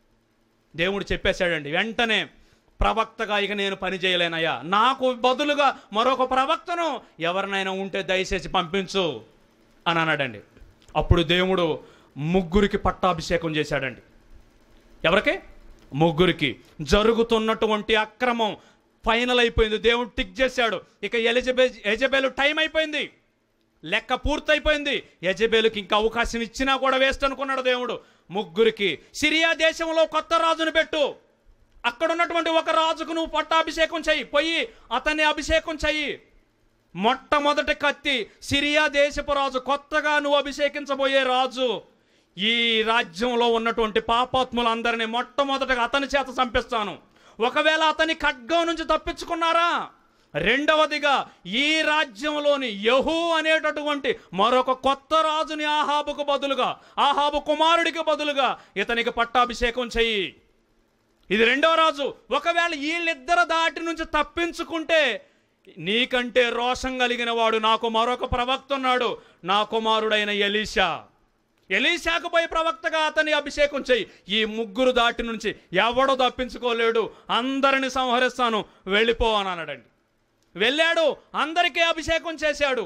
దేవుడు చెప్పేశాడండి వెంటనే, ప్రవక్తగా ఇక నేను పని చేయలేనయ్యా, నాకు బదులుగా మరొక ప్రవక్తను ఎవరినైనా ఉంటే దయచేసి పంపించు అని అన్నాడండి. అప్పుడు దేవుడు ముగ్గురికి పట్టాభిషేకం చేశాడండి. ఎవరికి? ముగ్గురికి. జరుగుతున్నటువంటి అక్రమం ఫైనల్ అయిపోయింది, దేవుడు టిక్ చేశాడు. ఇక ఎలిజబె యెజబెలు టైం అయిపోయింది, లెక్క పూర్తయిపోయింది. యెజబెలుకి ఇంకా అవకాశం ఇచ్చినా కూడా వేస్ట్ అనుకున్నాడు దేవుడు. ముగ్గురికి సిరియా దేశంలో కొత్త రాజును పెట్టు, అక్కడ ఉన్నటువంటి ఒక రాజుకు నువ్వు పట్టాభిషేకం చెయ్యి, పోయి అతన్ని అభిషేకం చెయ్యి. మొట్టమొదటి కత్తి సిరియా దేశపు రాజు, కొత్తగా నువ్వు అభిషేకించబోయే రాజు. ఈ రాజ్యంలో ఉన్నటువంటి పాపాత్ములందరినీ మొట్టమొదటిగా అతని చేత చంపిస్తాను. ఒకవేళ అతని ఖడ్గం నుంచి తప్పించుకున్నారా, రెండవదిగా ఈ రాజ్యంలోని యెహూ అనేటటువంటి మరొక కొత్త రాజుని ఆహాబుకు బదులుగా, ఆహాబు కుమారుడికి బదులుగా ఇతనికి పట్టాభిషేకం చెయ్యి. ఇది రెండవ రాజు. ఒకవేళ వీళ్ళిద్దరు దాటి నుంచి తప్పించుకుంటే నీకంటే రోషం కలిగిన వాడు నాకు మరొక ప్రవక్త ఉన్నాడు, నా కుమారుడైన ఎలీషా, ఎలీషాకు పోయి ప్రవక్తగా అతని అభిషేకం చెయ్యి. ఈ ముగ్గురు దాటి నుంచి ఎవడో తప్పించుకోలేడు, అందరిని సంహరిస్తాను, వెళ్ళిపో అని అన్నాడండి. వెళ్ళాడు, అందరికీ అభిషేకం చేశాడు.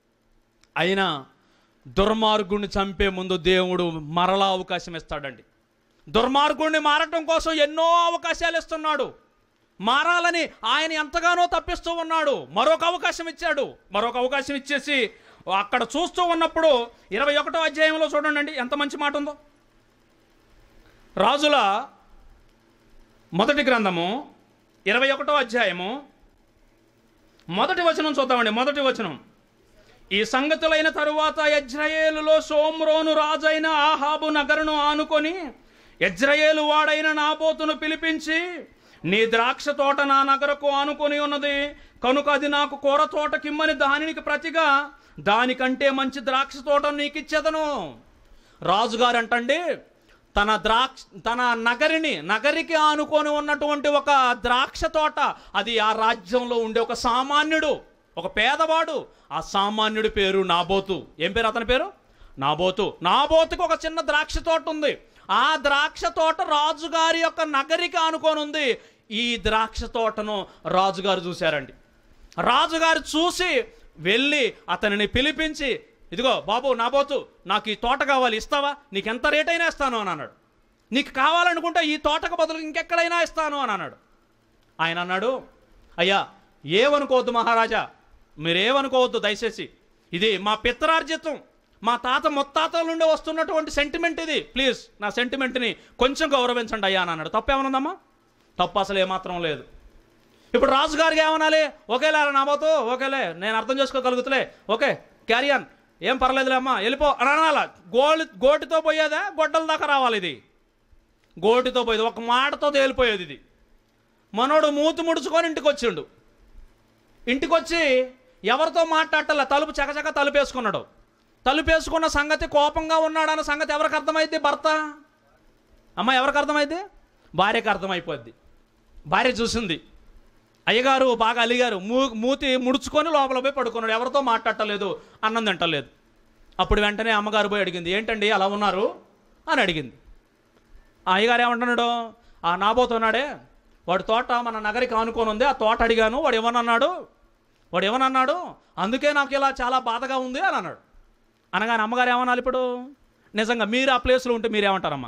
అయినా దుర్మార్గుడిని చంపే ముందు దేవుడు మరలా అవకాశం ఇస్తాడండి. దుర్మార్గుడిని మారటం కోసం ఎన్నో అవకాశాలు ఇస్తున్నాడు, మారాలని ఆయన ఎంతగానో తప్పిస్తూ ఉన్నాడు. మరొక అవకాశం ఇచ్చాడు. మరొక అవకాశం ఇచ్చేసి అక్కడ చూస్తూ ఉన్నప్పుడు ఇరవై ఒకటో అధ్యాయంలో చూడండి ఎంత మంచి మాట ఉందో. రాజుల మొదటి గ్రంథము ఇరవై ఒకటో అధ్యాయము మొదటి వచనం చూద్దామండి. మొదటి వచనం. ఈ సంగతులైన తరువాత యెజ్రెయేలులో షోమ్రోను రాజైన ఆహాబు నగరును ఆనుకొని యెజ్రెయేలు వాడైన నాబోతును పిలిపించి, నీ ద్రాక్ష తోట నా నగరకు ఆనుకొని ఉన్నది కనుక అది నాకు కూర తోటకిమ్మని దానికి ప్రతిగా దానికంటే మంచి ద్రాక్ష తోట నీకు ఇచ్చేదను. రాజుగారు అంటండి, తన ద్రాక్ష తన నగరిని నగరికి ఆనుకొని ఉన్నటువంటి ఒక ద్రాక్ష తోట, అది ఆ రాజ్యంలో ఉండే ఒక సామాన్యుడు, ఒక పేదవాడు. ఆ సామాన్యుడి పేరు నాబోతు. ఏం పేరు అతని పేరు? నాబోతు. నాబోతుకు ఒక చిన్న ద్రాక్ష తోట ఉంది. ఆ ద్రాక్ష తోట రాజుగారి యొక్క నగరికి ఆనుకొని ఉంది. ఈ ద్రాక్ష తోటను రాజుగారు చూశారండి. రాజుగారు చూసి వెళ్ళి అతనిని పిలిపించి, ఇదిగో బాబు నాబోతు, నాకు ఈ తోట కావాలి, ఇస్తావా? నీకు ఎంత రేట్ అయినా ఇస్తాను అని అన్నాడు. నీకు కావాలనుకుంటే ఈ తోటకు బదులు ఇంకెక్కడైనా ఇస్తాను అని అన్నాడు. ఆయన అన్నాడు, అయ్యా ఏమనుకోవద్దు మహారాజా, మీరేమనుకోవద్దు దయచేసి, ఇది మా పిత్రార్జితం, మా తాత ముత్తాతల నుండి వస్తున్నటువంటి సెంటిమెంట్ ఇది, ప్లీజ్ నా సెంటిమెంట్ని కొంచెం గౌరవించండి అయ్యా అని అన్నాడు. తప్పేమనుందమ్మా? తప్పు అసలు ఏమాత్రం లేదు. ఇప్పుడు రాజుగారికి ఏమనాలి? ఒకేలే నాబోతు, ఓకేలే నేను అర్థం చేసుకోగలుగుతులే, ఓకే క్యారియన్, ఏం పర్లేదులే అమ్మా వెళ్ళిపో అని అనాల. గోలి గోటితో పోయేదా? గొడ్డల దాకా రావాలి. ఇది గోటితో పోయేది, ఒక మాటతో తేలిపోయేది. ఇది మనోడు మూతి ముడుచుకొని ఇంటికి వచ్చిండు. ఇంటికి వచ్చి ఎవరితో మాట్లాడటల్లా, తలుపు చకచక తలుపేసుకున్నాడు. తలుపేసుకున్న సంగతి కోపంగా ఉన్నాడు అన్న సంగతి ఎవరికి అర్థమైంది? భర్త. అమ్మ ఎవరికి అర్థమైంది? భార్యకి అర్థమైపోద్ది. భార్య చూసింది, అయ్యగారు బాగా అలిగారు, మూ మూతి ముడుచుకొని లోపల పోయి పడుకున్నాడు, ఎవరితో మాట్లాడటలేదు, అన్నం తింటలేదు. అప్పుడు వెంటనే అమ్మగారు పోయి అడిగింది, ఏంటండి అలా ఉన్నారు అని అడిగింది. ఆ అయ్యగారు ఏమంటున్నాడు, ఆ నాబోతున్నాడే వాడి తోట మన నగరికి ఆనుకొని ఉంది, ఆ తోట అడిగాను, వాడు ఏమన్నాడు వాడు ఏమన్నాడు అందుకే నాకు ఇలా చాలా బాధగా ఉంది అని అన్నాడు. అనగానే అమ్మగారు ఏమన్నాలి? ఇప్పుడు నిజంగా మీరు ఆ ప్లేస్లో ఉంటే మీరేమంటారమ్మా?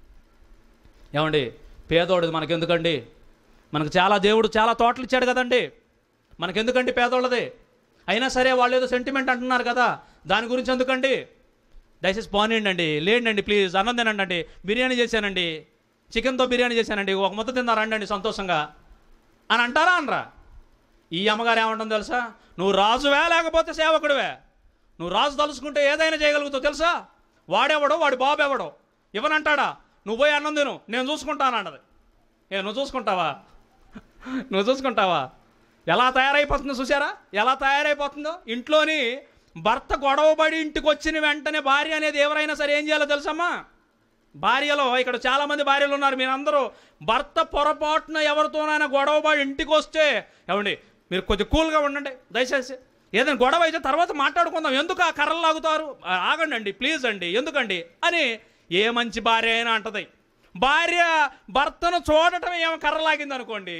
ఏమండి పేదోడిది మనకెందుకండి, మనకు చాలా దేవుడు చాలా తోటలు ఇచ్చాడు కదండి, మనకెందుకండి పేదోళ్ళది? అయినా సరే వాళ్ళు ఏదో సెంటిమెంట్ అంటున్నారు కదా, దాని గురించి ఎందుకండి? దయచేసి పోనీయండి అండి, లేండి ప్లీజ్, అన్నం తినండి, బిర్యానీ చేశానండి, చికెన్తో బిర్యానీ చేశానండి, ఒక ముద్ద తిన్నారండి సంతోషంగా అని అంటారా అనరా? ఈ అమ్మగారు ఏమంటుందో తెలుసా? నువ్వు రాజువే లేకపోతే సేవకుడివే, నువ్వు రాజు తలుసుకుంటే ఏదైనా చేయగలుగుతావు తెలుసా? వాడెవడో వాడి బాబు ఎవడో ఇవ్వనంటాడా? నువ్వు పోయి అన్నం తిను, నేను చూసుకుంటాను అన్నది. ఏ నువ్వు చూసుకుంటావా? నువ్వు చూసుకుంటావా? ఎలా తయారైపోతుందో చూసారా? ఎలా తయారైపోతుందో. ఇంట్లోని భర్త గొడవబడి ఇంటికి వచ్చిన వెంటనే భార్య అనేది ఎవరైనా సరే ఏం చేయాలో తెలుసమ్మా? భార్యలో ఇక్కడ చాలామంది భార్యలు ఉన్నారు, మీరందరూ భర్త పొరపాటున ఎవరితోనైనా గొడవబడి ఇంటికి వస్తే, ఏమండి మీరు కొంచెం కూల్గా ఉండండి దయచేసి, ఏదైనా గొడవ అయితే తర్వాత మాట్లాడుకుందాం, ఎందుకు ఆ కర్రలు లాగుతారు, ఆగండి అండి ప్లీజ్ అండి, ఎందుకండి అని ఏ మంచి భార్య అయినా అంటది. భార్య భర్తను చూడటం ఏమో కర్రలాగింది అనుకోండి,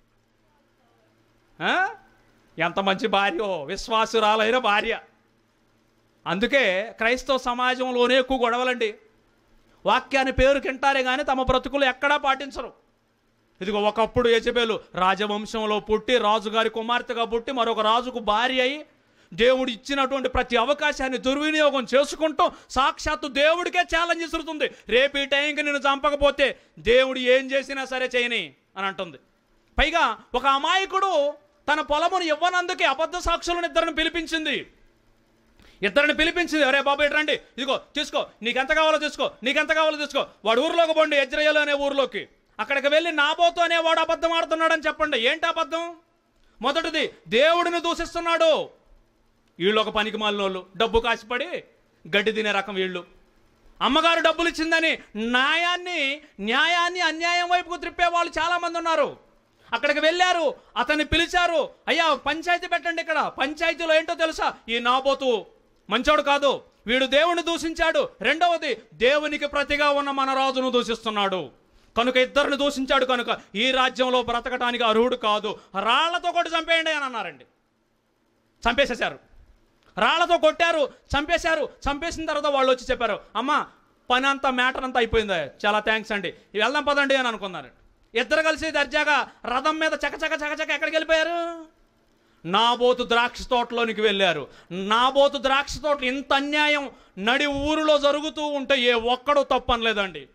ఎంత మంచి భార్యో, విశ్వాసురాలైన భార్య. అందుకే క్రైస్తవ సమాజంలోనే ఎక్కువ గొడవలండి. వాక్యాన్ని పేరు తింటారే కానీ తమ బ్రతుకులు ఎక్కడా పాటించరు. ఇదిగో ఒకప్పుడు యెజబెలు రాజవంశంలో పుట్టి రాజుగారి కుమార్తెగా పుట్టి మరొక రాజుకు భార్య అయి దేవుడు ఇచ్చినటువంటి ప్రతి అవకాశాన్ని దుర్వినియోగం చేసుకుంటూ సాక్షాత్తు దేవుడికే ఛాలెంజ్ ఇస్తుతుంది, రేపు ఈ టైంకి నేను చంపకపోతే దేవుడు ఏం చేసినా సరే చేయని అని అంటుంది. పైగా ఒక అమాయకుడు తన పొలమును ఇవ్వనందుకే అబద్ధ సాక్షులను ఇద్దరిని పిలిపించింది. ఇద్దరిని పిలిపించింది, అరే బాబు ఎట్రండి, ఇదిగో తీసుకో, నీకెంత కావాలో తీసుకో, నీకెంత కావాలో తీసుకో, వాడు ఊరిలోకి పోండి, యెజ్రెయేలు అనే ఊరిలోకి. అక్కడికి వెళ్ళి నాబోతు అనేవాడు అబద్ధం ఆడుతున్నాడని చెప్పండి. ఏంటి అబద్ధం? మొదటిది, దేవుడిని దూషిస్తున్నాడు. వీళ్ళు ఒక పనికి మాలినోళ్ళు, డబ్బు కాసిపడి గడ్డి తినే రకం వీళ్ళు. అమ్మగారు డబ్బులు ఇచ్చిందని న్యాయాన్ని న్యాయాన్ని అన్యాయం వైపుకు త్రిప్పే వాళ్ళు చాలామంది ఉన్నారు. అక్కడికి వెళ్ళారు, అతన్ని పిలిచారు, అయ్యా పంచాయతీ పెట్టండి. ఇక్కడ పంచాయతీలో ఏంటో తెలుసా? ఈ నాబోతు మంచోడు కాదు, వీడు దేవుని దూషించాడు. రెండవది, దేవునికి ప్రతిగా ఉన్న మన రాజును దూషిస్తున్నాడు కనుక ఇద్దరిని దూషించాడు కనుక ఈ రాజ్యంలో బ్రతకటానికి అర్హుడు కాదు, రాళ్లతో కొట్టి చంపేయండి అని అన్నారండి. చంపేసేశారు, రాళ్లతో కొట్టారు, చంపేశారు. చంపేసిన తర్వాత వాళ్ళు వచ్చి చెప్పారు, అమ్మ పని అంతా మ్యాటర్ అంతా అయిపోయిందా, చాలా థ్యాంక్స్ అండి, వెళ్దాం పదండి అని అనుకున్నారు. ఇద్దరు కలిసి దర్జాగా రథం మీద చకచక చకచక ఎక్కడికి వెళ్ళిపోయారు? నాబోతు ద్రాక్ష తోటలోనికి వెళ్ళారు. నాబోతు ద్రాక్ష తోట ఇంత అన్యాయం నడి ఊరిలో జరుగుతూ ఉంటే ఏ ఒక్కడూ తప్పనలేదండి.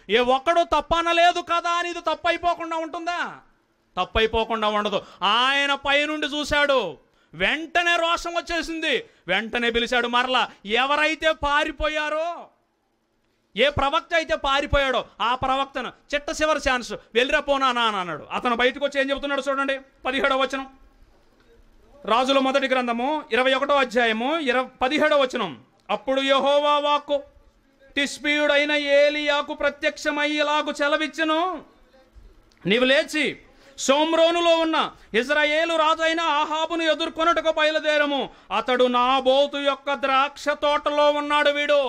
ఏ ఒక్కడు తప్పనలేదు కదా అని ఇది తప్పు అయిపోకుండా ఉంటుందా? తప్పు అయిపోకుండా ఉండదు. ఆయన పైనుండి చూశాడు, వెంటనే రోషం వచ్చేసింది, వెంటనే పిలిచాడు మరలా. ఎవరైతే పారిపోయారో, ఏ ప్రవక్త అయితే పారిపోయాడో ఆ ప్రవక్తను చిట్ట చివరి ఛాన్స్, వెళ్ళిరా పోనా అని అన్నాడు. అతను బయటకు వచ్చి ఏం చెబుతున్నాడు చూడండి, పదిహేడవ వచనం, రాజుల మొదటి గ్రంథము ఇరవై ఒకటో అధ్యాయము ఇరవై పదిహేడవ వచనం. అప్పుడు యెహోవా వాక్కు తిష్బీయుడైన ఏలీయాకు ప్రత్యక్షమై ఇలాగు సెలవిచ్చెను, నీవు లేచి షోమ్రోనులో ఉన్న ఇజ్రాయేలు రాజు అయిన ఆహాబును ఎదుర్కొనుటకు బయలుదేరము. అతడు నాబోతు యొక్క ద్రాక్ష తోటలో ఉన్నాడు. వీడు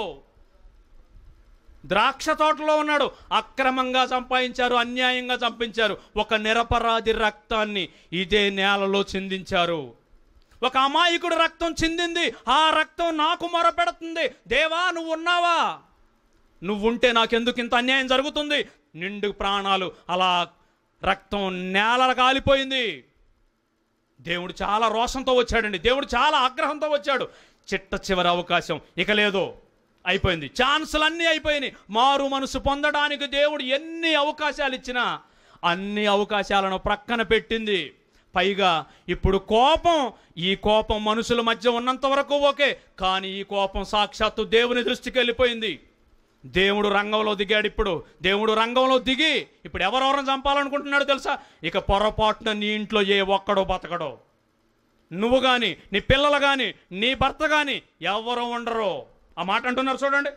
ద్రాక్ష తోటలో ఉన్నాడు. అక్రమంగా సంపాదించారు, అన్యాయంగా చంపించారు. ఒక నిరపరాధి రక్తాన్ని ఇదే నేలలో చిందించారు. ఒక అమాయకుడు రక్తం చిందింది. ఆ రక్తం నాకు మొరపెడుతుంది, దేవా నువ్వు ఉన్నావా, నువ్వుంటే నాకెందుకు ఇంత అన్యాయం జరుగుతుంది? నిండు ప్రాణాలు అలా రక్తం నేల కాలిపోయింది. దేవుడు చాలా రోషంతో వచ్చాడండి. దేవుడు చాలా ఆగ్రహంతో వచ్చాడు. చిట్ట చివరి అవకాశం ఇక లేదు, అయిపోయింది. ఛాన్సులన్నీ అయిపోయినాయి. మారు మనసు పొందడానికి దేవుడు ఎన్ని అవకాశాలు ఇచ్చినా అన్ని అవకాశాలను ప్రక్కన పెట్టింది. పైగా ఇప్పుడు కోపం, ఈ కోపం మనుషుల మధ్య ఉన్నంత వరకు ఓకే, కానీ ఈ కోపం సాక్షాత్తు దేవుని దృష్టికి వెళ్ళిపోయింది. దేవుడు రంగంలో దిగాడు. ఇప్పుడు దేవుడు రంగంలో దిగి ఇప్పుడు ఎవరెవరిని చంపాలనుకుంటున్నాడు తెలుసా? ఇక పొరపాటున నీ ఇంట్లో ఏ ఒక్కడో బతకడో, నువ్వు కానీ, నీ పిల్లలు కానీ, నీ భర్త కానీ ఎవరు ఉండరు. ఆ మాట అంటున్నారు చూడండి.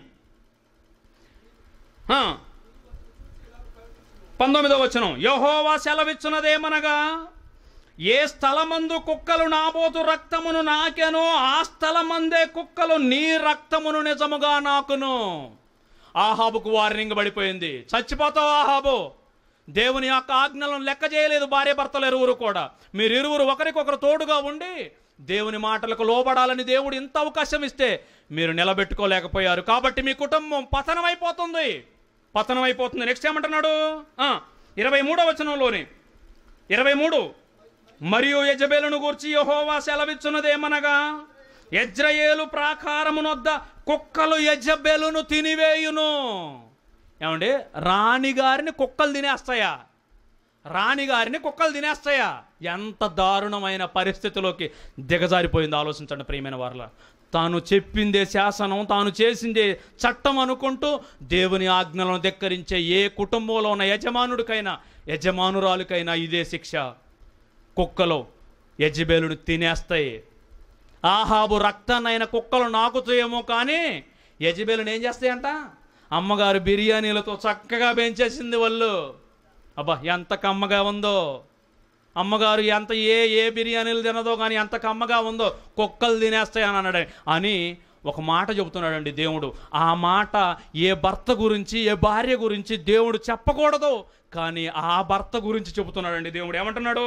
పంతొమ్మిదో వచనం, యెహోవా సెలవిచ్చున్నదేమనగా, ఏ స్థలమందు కుక్కలు నాబోతు రక్తమును నాకెను, ఆ స్థలమందే కుక్కలు నీ రక్తమును నిజముగా నాకును. ఆహాబుకు వార్నింగ్ పడిపోయింది, చచ్చిపోతావు ఆహాబు. దేవుని యొక్క ఆజ్ఞలను లెక్క చేయలేదు భార్య భర్తలు ఇరువురు కూడా. మీరు ఇరువురు ఒకరికొకరు తోడుగా ఉండి దేవుని మాటలకు లోబడాలని దేవుడు ఇంత అవకాశం ఇస్తే మీరు నిలబెట్టుకోలేకపోయారు. కాబట్టి మీ కుటుంబం పతనమైపోతుంది, పతనమైపోతుంది. నెక్స్ట్ ఏమంటున్నాడు ఇరవై మూడో వచనంలోని, ఇరవై మూడు, మరియు యెజబెలును గూర్చి యెహోవా సెలవిచ్చున్నదేమనగా, యెజ్రెయేలు ప్రాకారమునొద్ద కుక్కలు యెజబెలును తినివేయును. ఏమండి, రాణిగారిని కుక్కలు తినేస్తాయా? రాణిగారిని కుక్కలు తినేస్తాయా? ఎంత దారుణమైన పరిస్థితిలోకి దిగజారిపోయింది ఆలోచించండి ప్రియమైన వారలా. తాను చెప్పిందే శాసనం, తాను చేసిందే చట్టం అనుకుంటూ దేవుని ఆజ్ఞలను ధిక్కరించే ఏ కుటుంబంలో ఉన్న యజమానుడికైనా యజమానురాలికైనా ఇదే శిక్ష. కుక్కలు యెజబెలును తినేస్తాయి. ఆహాబు రక్తాన్నైన కుక్కలు నాకుతాయేమో, కానీ యెజబెలును ఏం చేస్తాయంట? అమ్మగారు బిర్యానీలతో చక్కగా పెంచేసింది వాళ్ళు. అబ్బా ఎంత కమ్మగా ఉందో అమ్మగారు, ఎంత ఏ ఏ బిర్యానీలు తినదో కానీ ఎంత కమ్మగా ఉందో, కుక్కలు తినేస్తాయి అని అన్నాడు. అని ఒక మాట చెబుతున్నాడండి దేవుడు. ఆ మాట ఏ భర్త గురించి, ఏ భార్య గురించి దేవుడు చెప్పకూడదు, కానీ ఆ భర్త గురించి చెబుతున్నాడండి దేవుడు. ఏమంటున్నాడు?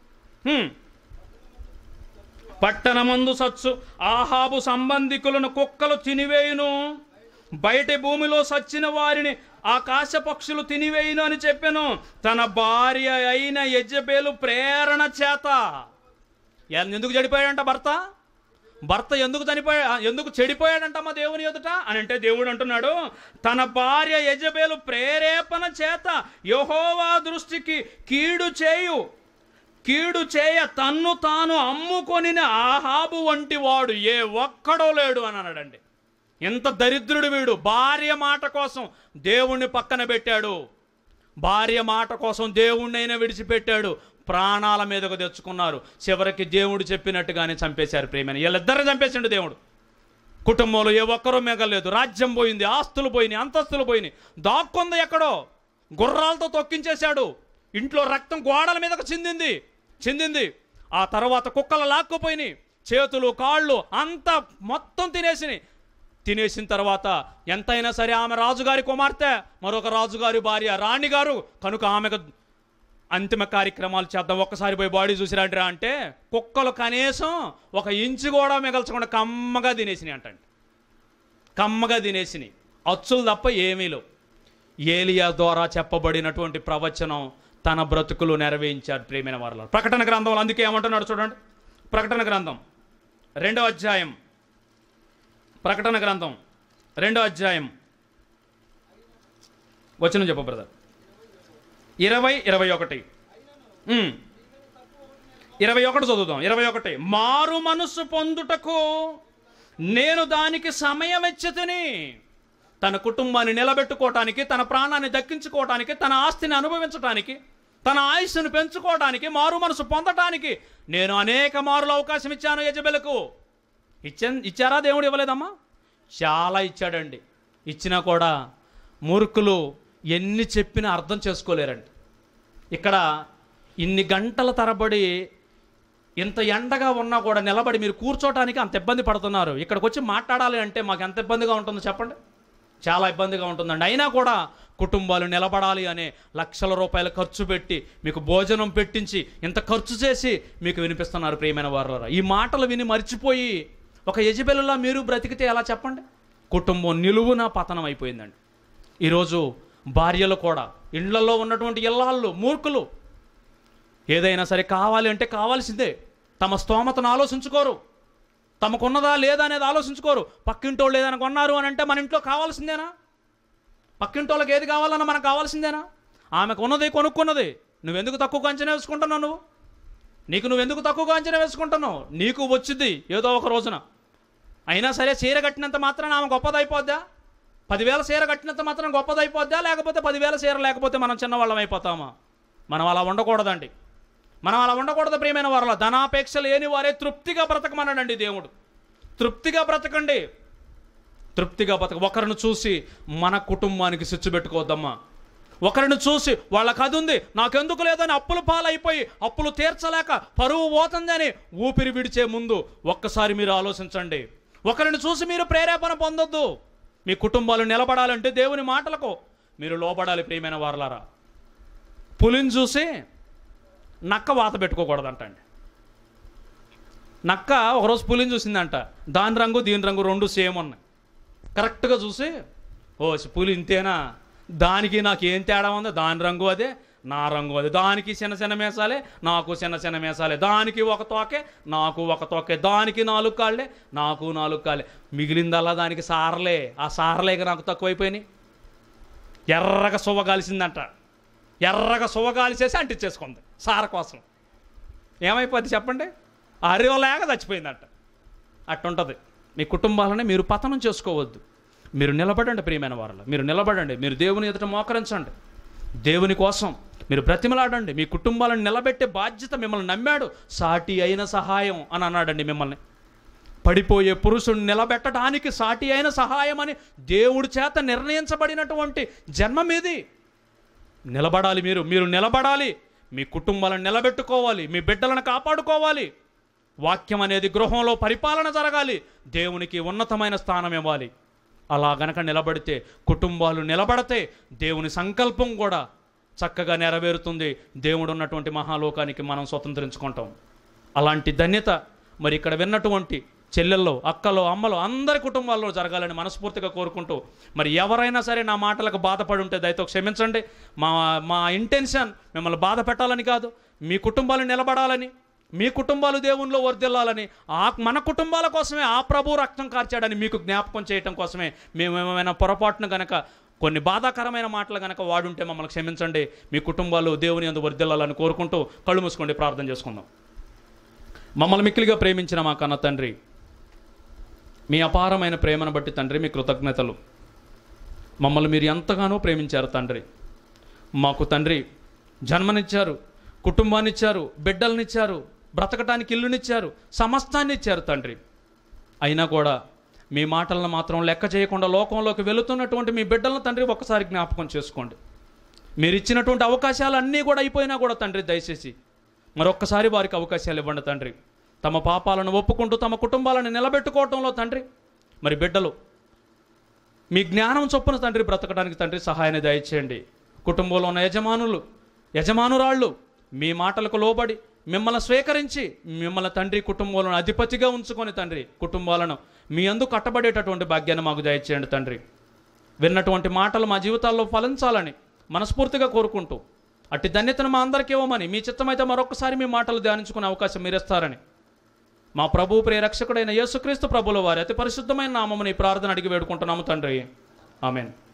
పట్టణమందు సచ్చు ఆహాబు సంబంధికులను కుక్కలు తినివేయును, బయట భూమిలో సచ్చిన వారిని ఆకాశ పక్షులు తినివేయును అని చెప్పాను. తన భార్య అయిన యెజబెలు ప్రేరణ చేత. ఎందుకు చెడిపోయాడంట భర్త? భర్త ఎందుకు చనిపోయా ఎందుకు చెడిపోయాడంటమ్మా దేవుని ఎదుట అని అంటే, దేవుడు అంటున్నాడు తన భార్య యెజబెలు ప్రేరేపణ చేత యెహోవా దృష్టికి కీడు చేయు కీడు చేయ తన్ను తాను అమ్ముకొనిన ఆహాబు వంటి వాడు ఏ ఒక్కడో లేడు అని అన్నాడండి. ఎంత దరిద్రుడు వీడు! భార్య మాట కోసం దేవుణ్ణి పక్కన పెట్టాడు, భార్య మాట కోసం దేవుణ్ణైనా విడిచిపెట్టాడు. ప్రాణాల మీదకు తెచ్చుకున్నారు. చివరికి దేవుడు చెప్పినట్టుగానే చంపేశారు ప్రేమని. వీళ్ళిద్దరిని చంపేసిండు దేవుడు. కుటుంబంలో ఏ ఒక్కరూ మిగలేదు. రాజ్యం పోయింది, ఆస్తులు పోయినాయి, అంతస్తులు పోయినాయి. దాక్కుంది ఎక్కడో, గుర్రాలతో తొక్కించేశాడు. ఇంట్లో రక్తం గోడల మీదకు చిందింది చిందింది ఆ తర్వాత కుక్కలు లాక్కుపోయినాయి. చేతులు కాళ్ళు అంతా మొత్తం తినేసినాయి. తినేసిన తర్వాత ఎంతైనా సరే ఆమె రాజుగారి కుమార్తె, మరొక రాజుగారి భార్య రాణిగారు కనుక ఆమెకు అంతిమ కార్యక్రమాలు చేద్దాం, ఒక్కసారి పోయి బాడీ చూసిరాంటిరా అంటే కుక్కలు కనీసం ఒక ఇంచు కూడా మిగల్చకుండా కమ్మగా తినేసినాయి అంటండి. కమ్మగా తినేసినాయి, అచ్చులు తప్ప ఏమీ లేవు. ఏలియా ద్వారా చెప్పబడినటువంటి ప్రవచనం తన బ్రతుకులు నెరవేర్చాడు ప్రియమైన వారలారా. ప్రకటన గ్రంథంలో అందుకే ఏమంటున్నాడు చూడండి. ప్రకటన గ్రంథం రెండో అధ్యాయం ప్రకటన గ్రంథం రెండో అధ్యాయం వచనం చెప్పు బ్రదర్. ఇరవై ఇరవై ఒకటి ఇరవై ఒకటి చదువుదాం. ఇరవై ఒకటి మారు మనస్సు పొందుటకు నేను దానికి సమయం ఇచ్చితిని. తన కుటుంబాన్ని నిలబెట్టుకోవటానికి, తన ప్రాణాన్ని దక్కించుకోవటానికి, తన ఆస్తిని అనుభవించడానికి, తన ఆయుష్ను పెంచుకోవడానికి, మారు మనసు పొందటానికి నేను అనేక మారులు అవకాశం ఇచ్చాను యెజబెలుకు. ఇచ్చా ఇచ్చారా దేవుడు? ఇవ్వలేదమ్మా, చాలా ఇచ్చాడండి. ఇచ్చినా కూడా మూర్ఖులు ఎన్ని చెప్పినా అర్థం చేసుకోలేరండి. ఇక్కడ ఇన్ని గంటల తరబడి ఇంత ఎండగా ఉన్నా కూడా నిలబడి మీరు కూర్చోటానికి అంత ఇబ్బంది పడుతున్నారు. ఇక్కడికి వచ్చి మాట్లాడాలి అంటే మాకు ఎంత ఇబ్బందిగా ఉంటుందో చెప్పండి. చాలా ఇబ్బందిగా ఉంటుందండి. అయినా కూడా కుటుంబాలు నిలబడాలి అనే లక్షల రూపాయలు ఖర్చు పెట్టి మీకు భోజనం పెట్టించి ఇంత ఖర్చు చేసి మీకు వినిపిస్తున్నారు ప్రియమైన వారులారా. ఈ మాటలు విని మర్చిపోయి ఒక యెజబెలులా మీరు బ్రతికితే ఎలా చెప్పండి? కుటుంబం నిలువున పతనం అయిపోయిందండి. ఈరోజు భార్యలు కూడా, ఇండ్లలో ఉన్నటువంటి ఇల్లాళ్ళు మూర్ఖులు. ఏదైనా సరే కావాలి అంటే కావాల్సిందే. తమ స్తోమతను ఆలోచించుకోరు, తమకున్నదా లేదా అనేది ఆలోచించుకోరు. పక్కింటోళ్ళు ఏదైనా కొన్నారు అని అంటే మన ఇంట్లో కావాల్సిందేనా? పక్కింటోళ్ళకి ఏది కావాలన్నా మనకు కావాల్సిందేనా? ఆమెకు ఉన్నది కొనుక్కున్నది నువ్వెందుకు తక్కువగా అంచనా వేసుకుంటున్నావు? నువ్వు నీకు నువ్వెందుకు తక్కువగా అంచనా వేసుకుంటున్నావు? నీకు వచ్చింది ఏదో ఒక రోజున. అయినా సరే చీర కట్టినంత మాత్రాన ఆమె గొప్పదైపోద్దా? పదివేల చీర కట్టినంత మాత్రం గొప్పదైపోద్దా? లేకపోతే పదివేల చీర లేకపోతే మనం చిన్నవాళ్ళం అయిపోతామా? మనం అలా ఉండకూడదండి. మనం అలా ఉండకూడదు ప్రియమైన వారిలో. ధనాపేక్ష లేని వారే తృప్తిగా బ్రతకమన్నాడండి దేవుడు. తృప్తిగా బ్రతకండి, తృప్తిగా బ్రతక. ఒకరిని చూసి మన కుటుంబానికి స్విచ్ పెట్టుకోవద్దమ్మా. ఒకరిని చూసి వాళ్ళకి అది ఉంది నాకెందుకు లేదని అప్పుల పాలైపోయి అప్పులు తీర్చలేక పరువు పోతుందని ఊపిరి విడిచే ముందు ఒక్కసారి మీరు ఆలోచించండి. ఒకరిని చూసి మీరు ప్రేరేపణ పొందొద్దు. మీ కుటుంబాలు నిలబడాలంటే దేవుని మాటలకు మీరు లోబడాలి ప్రియమైన వారలారా. పులిని చూసి నక్క వాత పెట్టుకోకూడదంటండి. నక్క ఒకరోజు పులిని చూసిందంట. దాని రంగు దీని రంగు రెండు సేమ్ ఉన్నాయి. కరెక్ట్గా చూసి ఓ పులి ఇంతేనా, దానికి నాకు ఏం తేడా ఉందో, దాని రంగు అదే నా రంగు అదే, దానికి చిన్న చిన్న మేసాలే నాకు చిన్న చిన్న మేసాలే, దానికి ఒక తోకే నాకు ఒక తోకే, దానికి నాలుగు కాళ్ళే నాకు నాలుగు కాళ్ళే, మిగిలిందల్లా దానికి సారలే. ఆ సారలేక నాకు తక్కువైపోయినాయి. ఎర్రగా సువ్వగాలిసిందంట. ఎర్రగా సువ్వగాలిసేసి అంటించేసుకుంది సార కోసం. ఏమైపోద్ది చెప్పండి? అరివలేక చచ్చిపోయిందంట. అట్టుంటుంది. మీ కుటుంబాలని మీరు పతనం చేసుకోవద్దు. మీరు నిలబడండి ప్రియమైన వారిలో. మీరు నిలబడండి. మీరు దేవుని ఎదుట మోకరించండి. దేవుని కోసం మీరు బ్రతిమలాడండి. మీ కుటుంబాలను నిలబెట్టే బాధ్యత మిమ్మల్ని నమ్మాడు. సాటి అయిన సహాయం అని అన్నాడండి మిమ్మల్ని. పడిపోయే పురుషుడిని నిలబెట్టడానికి సాటి అయిన సహాయం అని దేవుడి చేత నిర్ణయించబడినటువంటి జన్మ మీది. నిలబడాలి. మీరు మీరు నిలబడాలి. మీ కుటుంబాలను నిలబెట్టుకోవాలి. మీ బిడ్డలను కాపాడుకోవాలి. వాక్యం అనేది గృహంలో పరిపాలన జరగాలి. దేవునికి ఉన్నతమైన స్థానం ఇవ్వాలి. అలా గనక నిలబడితే, కుటుంబాలు నిలబడితే దేవుని సంకల్పం కూడా చక్కగా నెరవేరుతుంది. దేవుడు ఉన్నటువంటి మహాలోకానికి మనం స్వతంత్రించుకుంటాం. అలాంటి ధన్యత మరి ఇక్కడ విన్నటువంటి చెల్లెల్లో, అక్కలో, అమ్మలో అందరి కుటుంబాల్లో జరగాలని మనస్ఫూర్తిగా కోరుకుంటూ, మరి ఎవరైనా సరే నా మాటలకు బాధపడి ఉంటే దయతో క్షమించండి. మా మా ఇంటెన్షన్ మిమ్మల్ని బాధ పెట్టాలని కాదు, మీ కుటుంబాలు నిలబడాలని, మీ కుటుంబాలు దేవునిలో వర్ధిల్లాలని, ఆ మన కుటుంబాల కోసమే ఆ ప్రభు రక్తం కార్చాడని మీకు జ్ఞాపకం చేయటం కోసమే మేము ఏమైనా పొరపాటును గనక కొన్ని బాధాకరమైన మాటలు గనక వాడుంటే మమ్మల్ని క్షమించండి. మీ కుటుంబాలు దేవుని యందు వర్ధిల్లాలని కోరుకుంటూ కళ్ళు మూసుకోండి, ప్రార్థన చేసుకుందాం. మమ్మల్ని మిక్కిలిగా ప్రేమించిన మా కన్న తండ్రి, మీ అపారమైన ప్రేమను బట్టి తండ్రి మీ కృతజ్ఞతలు. మమ్మల్ని మీరు ఎంతగానో ప్రేమించారు తండ్రి. మాకు తండ్రి జన్మనిచ్చారు, కుటుంబాన్ని ఇచ్చారు, బిడ్డలనిచ్చారు, బ్రతకటానికి ఇల్లునిచ్చారు, సమస్తాన్ని ఇచ్చారు తండ్రి. అయినా కూడా మీ మాటలను మాత్రం లెక్క చేయకుండా లోకంలోకి వెళుతున్నటువంటి మీ బిడ్డలను తండ్రి ఒక్కసారి జ్ఞాపకం చేసుకోండి. మీరు ఇచ్చినటువంటి అవకాశాలు అన్నీ కూడా అయిపోయినా కూడా తండ్రి దయచేసి మరొక్కసారి వారికి అవకాశాలు ఇవ్వండి తండ్రి. తమ పాపాలను ఒప్పుకుంటూ తమ కుటుంబాలను నిలబెట్టుకోవటంలో తండ్రి మరి బిడ్డలు మీ జ్ఞానం చొప్పున తండ్రి బ్రతకడానికి తండ్రి సహాయాన్ని దయచేయండి. కుటుంబంలో ఉన్న యజమానులు, యజమానురాళ్ళు మీ మాటలకు లోబడి మిమ్మల్ని స్వీకరించి మిమ్మల్ని తండ్రి కుటుంబంలో అధిపతిగా ఉంచుకొని తండ్రి కుటుంబాలను మీ అందు కట్టబడేటటువంటి భాగ్యాన్ని మాకు దయచేయండి తండ్రి. విన్నటువంటి మాటలు మా జీవితాల్లో ఫలించాలని మనస్ఫూర్తిగా కోరుకుంటూ అట్టి ధన్యతను మా అందరికీ ఇవ్వమని, మీ చిత్తమైతే మరొకసారి మీ మాటలు ధ్యానించుకునే అవకాశం మీరు ఇస్తారని మా ప్రభు ప్రియరక్షకుడైన యేసుక్రీస్తు ప్రభుల వారి అతి పరిశుద్ధమైన నామముని ప్రార్థన అడిగి వేడుకుంటున్నాము తండ్రి. ఆమెన్.